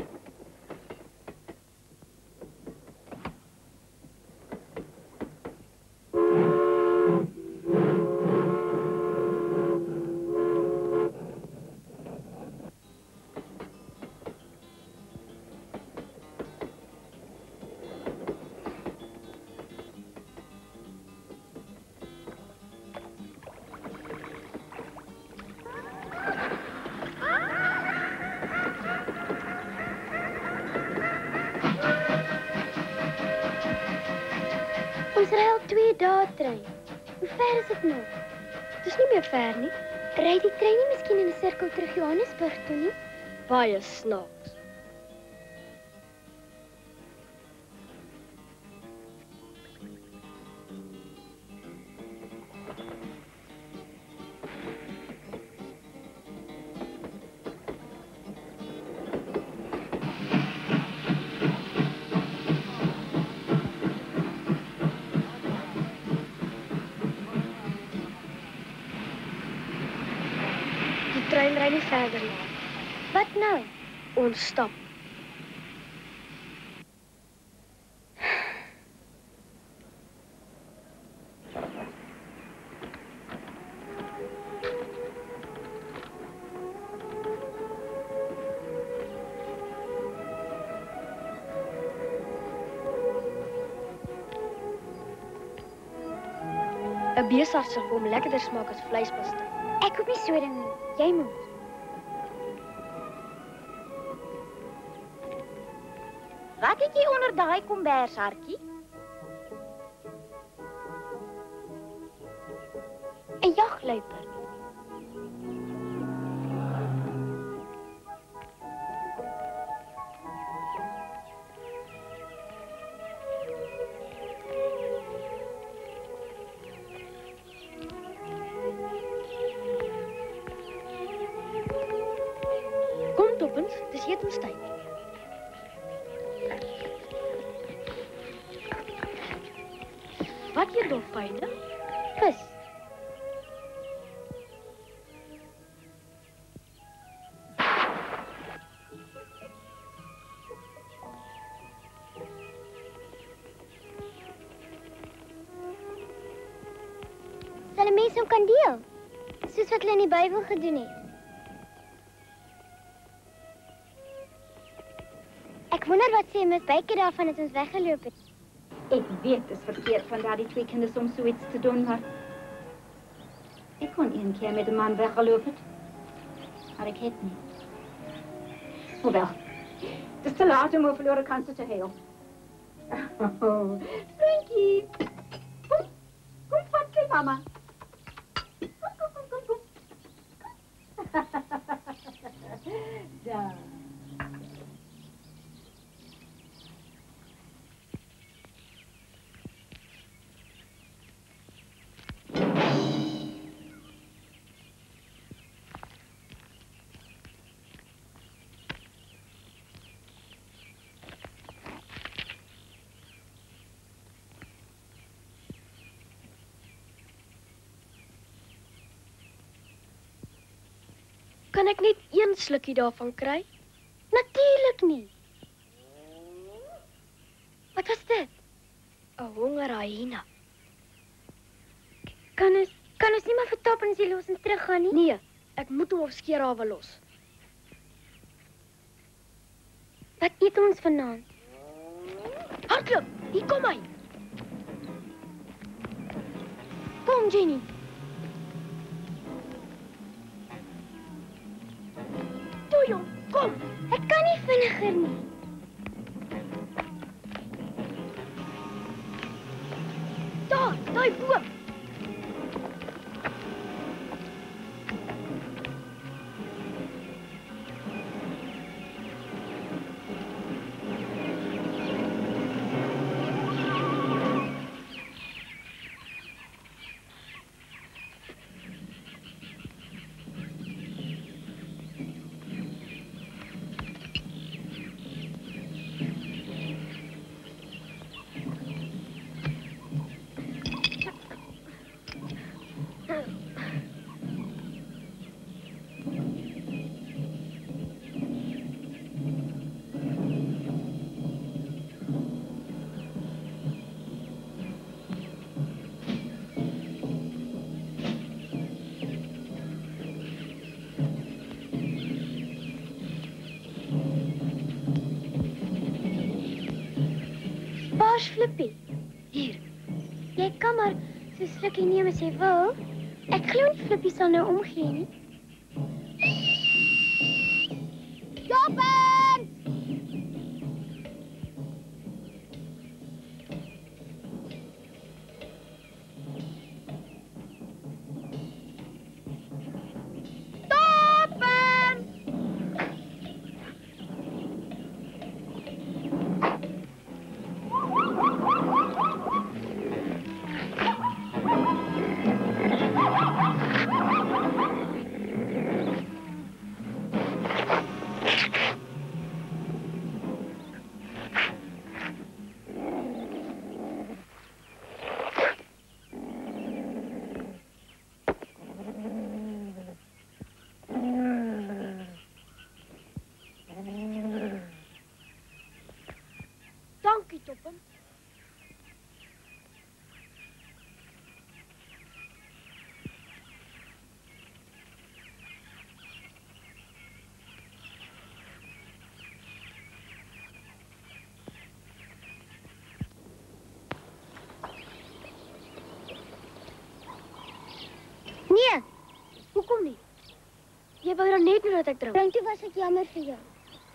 Ons ry al twee dae trein. Hoe ver is dit nog? Dis nie meer ver nie. Ry die trein nie miskien in 'n sirkel terug Johannesburg toe nie? Baie snaaks. Die trein ry nie verder nie. Wat nou? Ons stap. Een beesarts sal vir hom lekkerder smaak as vleispastei. Ek hoef nie so ding nie. Jy moet. Wat het jy onder daai kombers, hartjie? 'n Jagluiper. Kom Toppens, dis etenstyd. Wat eet dolfyne? Vis. Sal 'n mens hom kan deel? Soos wat hulle in die Bybel gedoen het. Ek wonder wat sê met baie daarvan het ons weggeloop het. Ek weet dit is verkeerd van daardie twee kinders om so iets te doen, maar ek kon een keer met 'n man weggeloop het. Maar ek het nie. Hoewel, het is te laat om 'n verlore kansen te heel. Oh, Frankie, kom, kom vat by mama. Kom, kom, kom, kom, kom. Daar. Kan ek net een slukkie daarvan kry? Natuurlik nie. Wat was dit? 'n Honger hyena. Kan ons kan ons nie maar vir Top en sy los en teruggaan nie? Nee, ek moet hom op Skeerhawe los. Wat eet ons vanaand? Hardloop, hier kom hy. Kom Jenny. Toe jong, kom. Ek kan nie vinniger nie. Daar, daai boom. Flippie. Hier. Jy kan maar so slukkie neem as jy wil. Ek glo nie Flippie sal nou omgee nie. Joppen! Dankie, Toppen. Nee, hoekom nie? Jy wou dan net nou dat ek drink. Dink jy was ek jammer vir jou?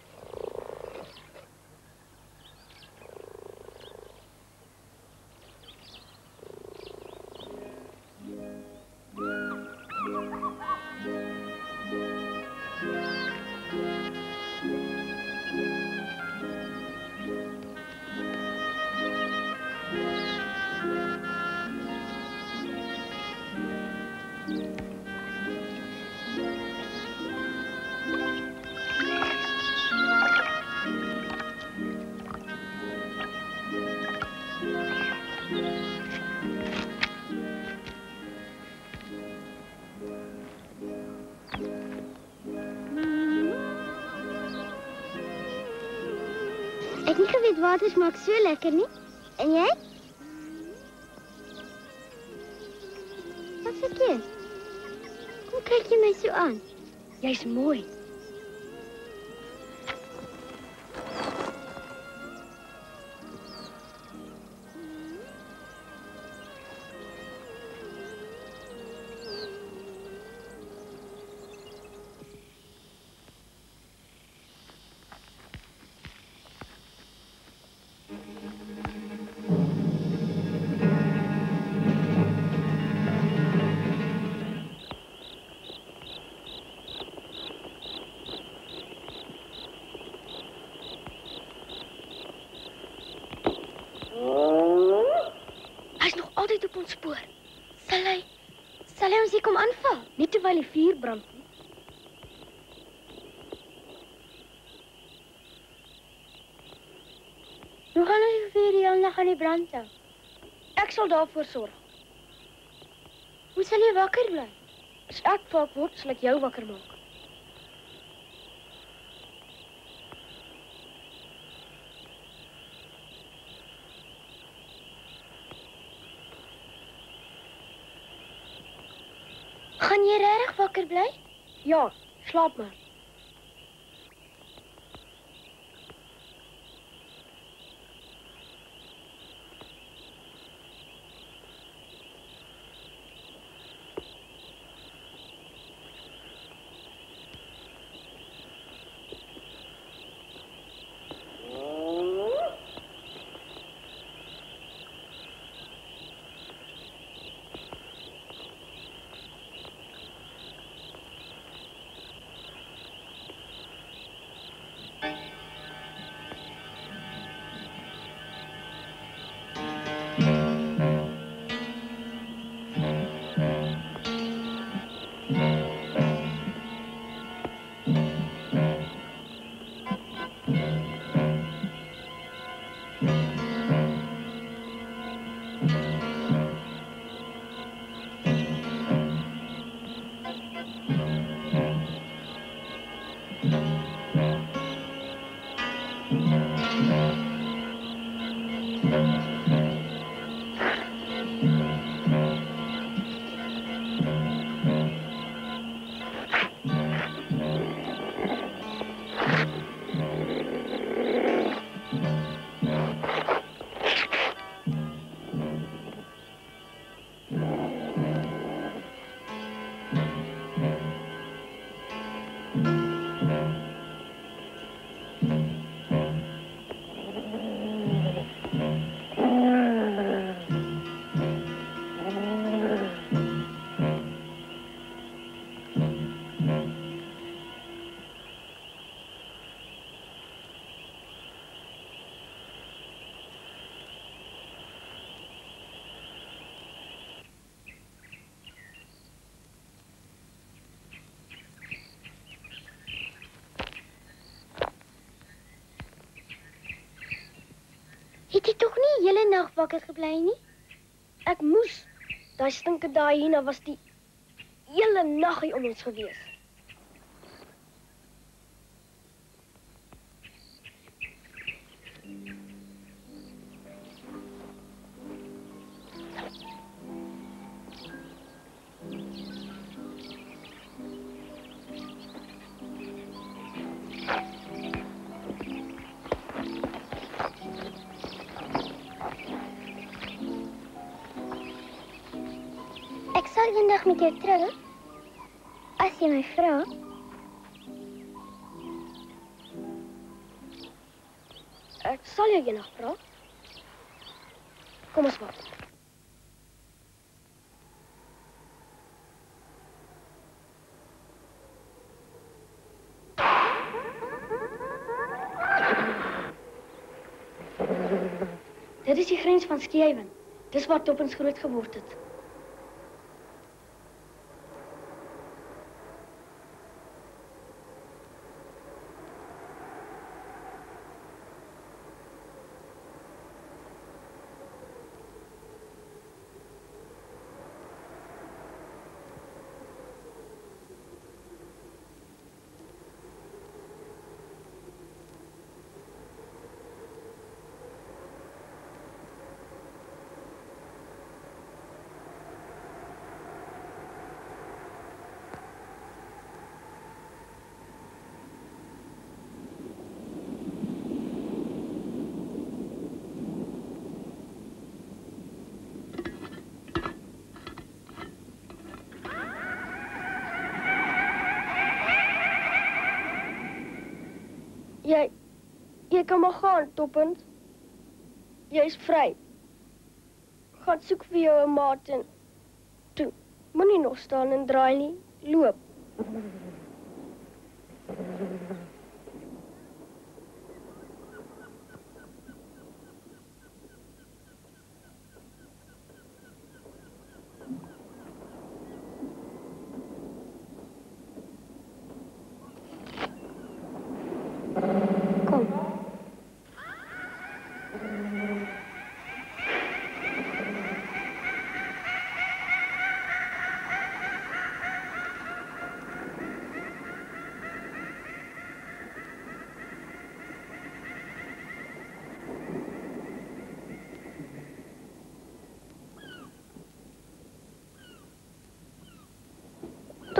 Ek het nie geweet water smaak so lekker nie. En jy? Wat verkeerd? Kom kyk jy my so aan. Jy's mooi. Altyd op ons spoor. Sal hy, sal hy ons hier kom aanval? Nie terwyl die vuur brand nie. Hoe gaan ons die vuur die hele nag aan die brand hou? Ek sal daarvoor sorg. Hoe sal jy wakker bly? As ek vaak word, sal ek jou wakker maak. Gaan jy regtig wakker bly? Ja, slaap maar. Het jy tog nie hele nag wakker gebly nie? Ek moes. Daai stinke daai hyena was die hele nag hier om ons gewees. Ek sal eendag met jou trou, as jy my vra. Ek sal jou eendag vra. Kom ons wacht. Dit is die grens van Skiewen. Dis waar Toppens groot geword het. Jy, jy kan maar gaan, Toppens. Jy is vry. Gaan soek vir jou 'n maat en toe. Moenie nog staan en draai nie, loop.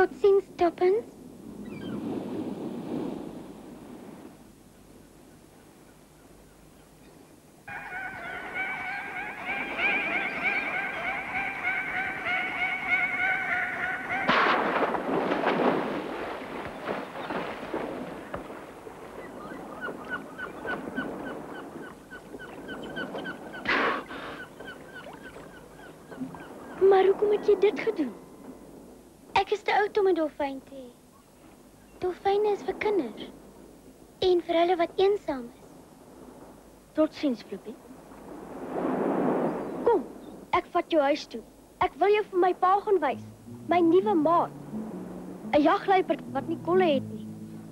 Tot ziens, Tuppence. Maar hoekom het jy dit gedoen? Ek is te oud om 'n dolfyn te hê. Dolfyne is vir kinders. En vir hulle wat eensaam is. Totsiens, Flippie. Kom, ek vat jou huis toe. Ek wil jou vir my pa gaan wys. My nuwe maat. 'n Jagluiperd wat nie kolle het nie.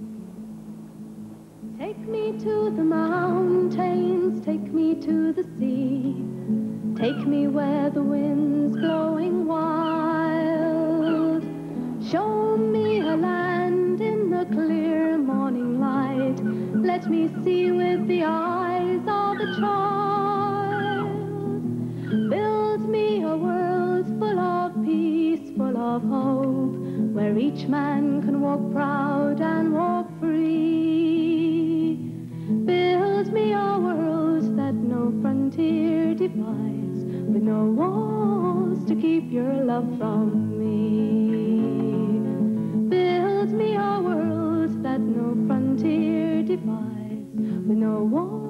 Take me to the mountains, take me to the sea. Take me where the wind's blowing wild. Show me a land in the clear morning light. Let me see with the eyes of a child. Build me a world full of peace, full of hope, where each man can walk proud and walk free. Build me a world that no frontier divides, with no walls to keep your love from me. Build me a world that no frontier divides, with no walls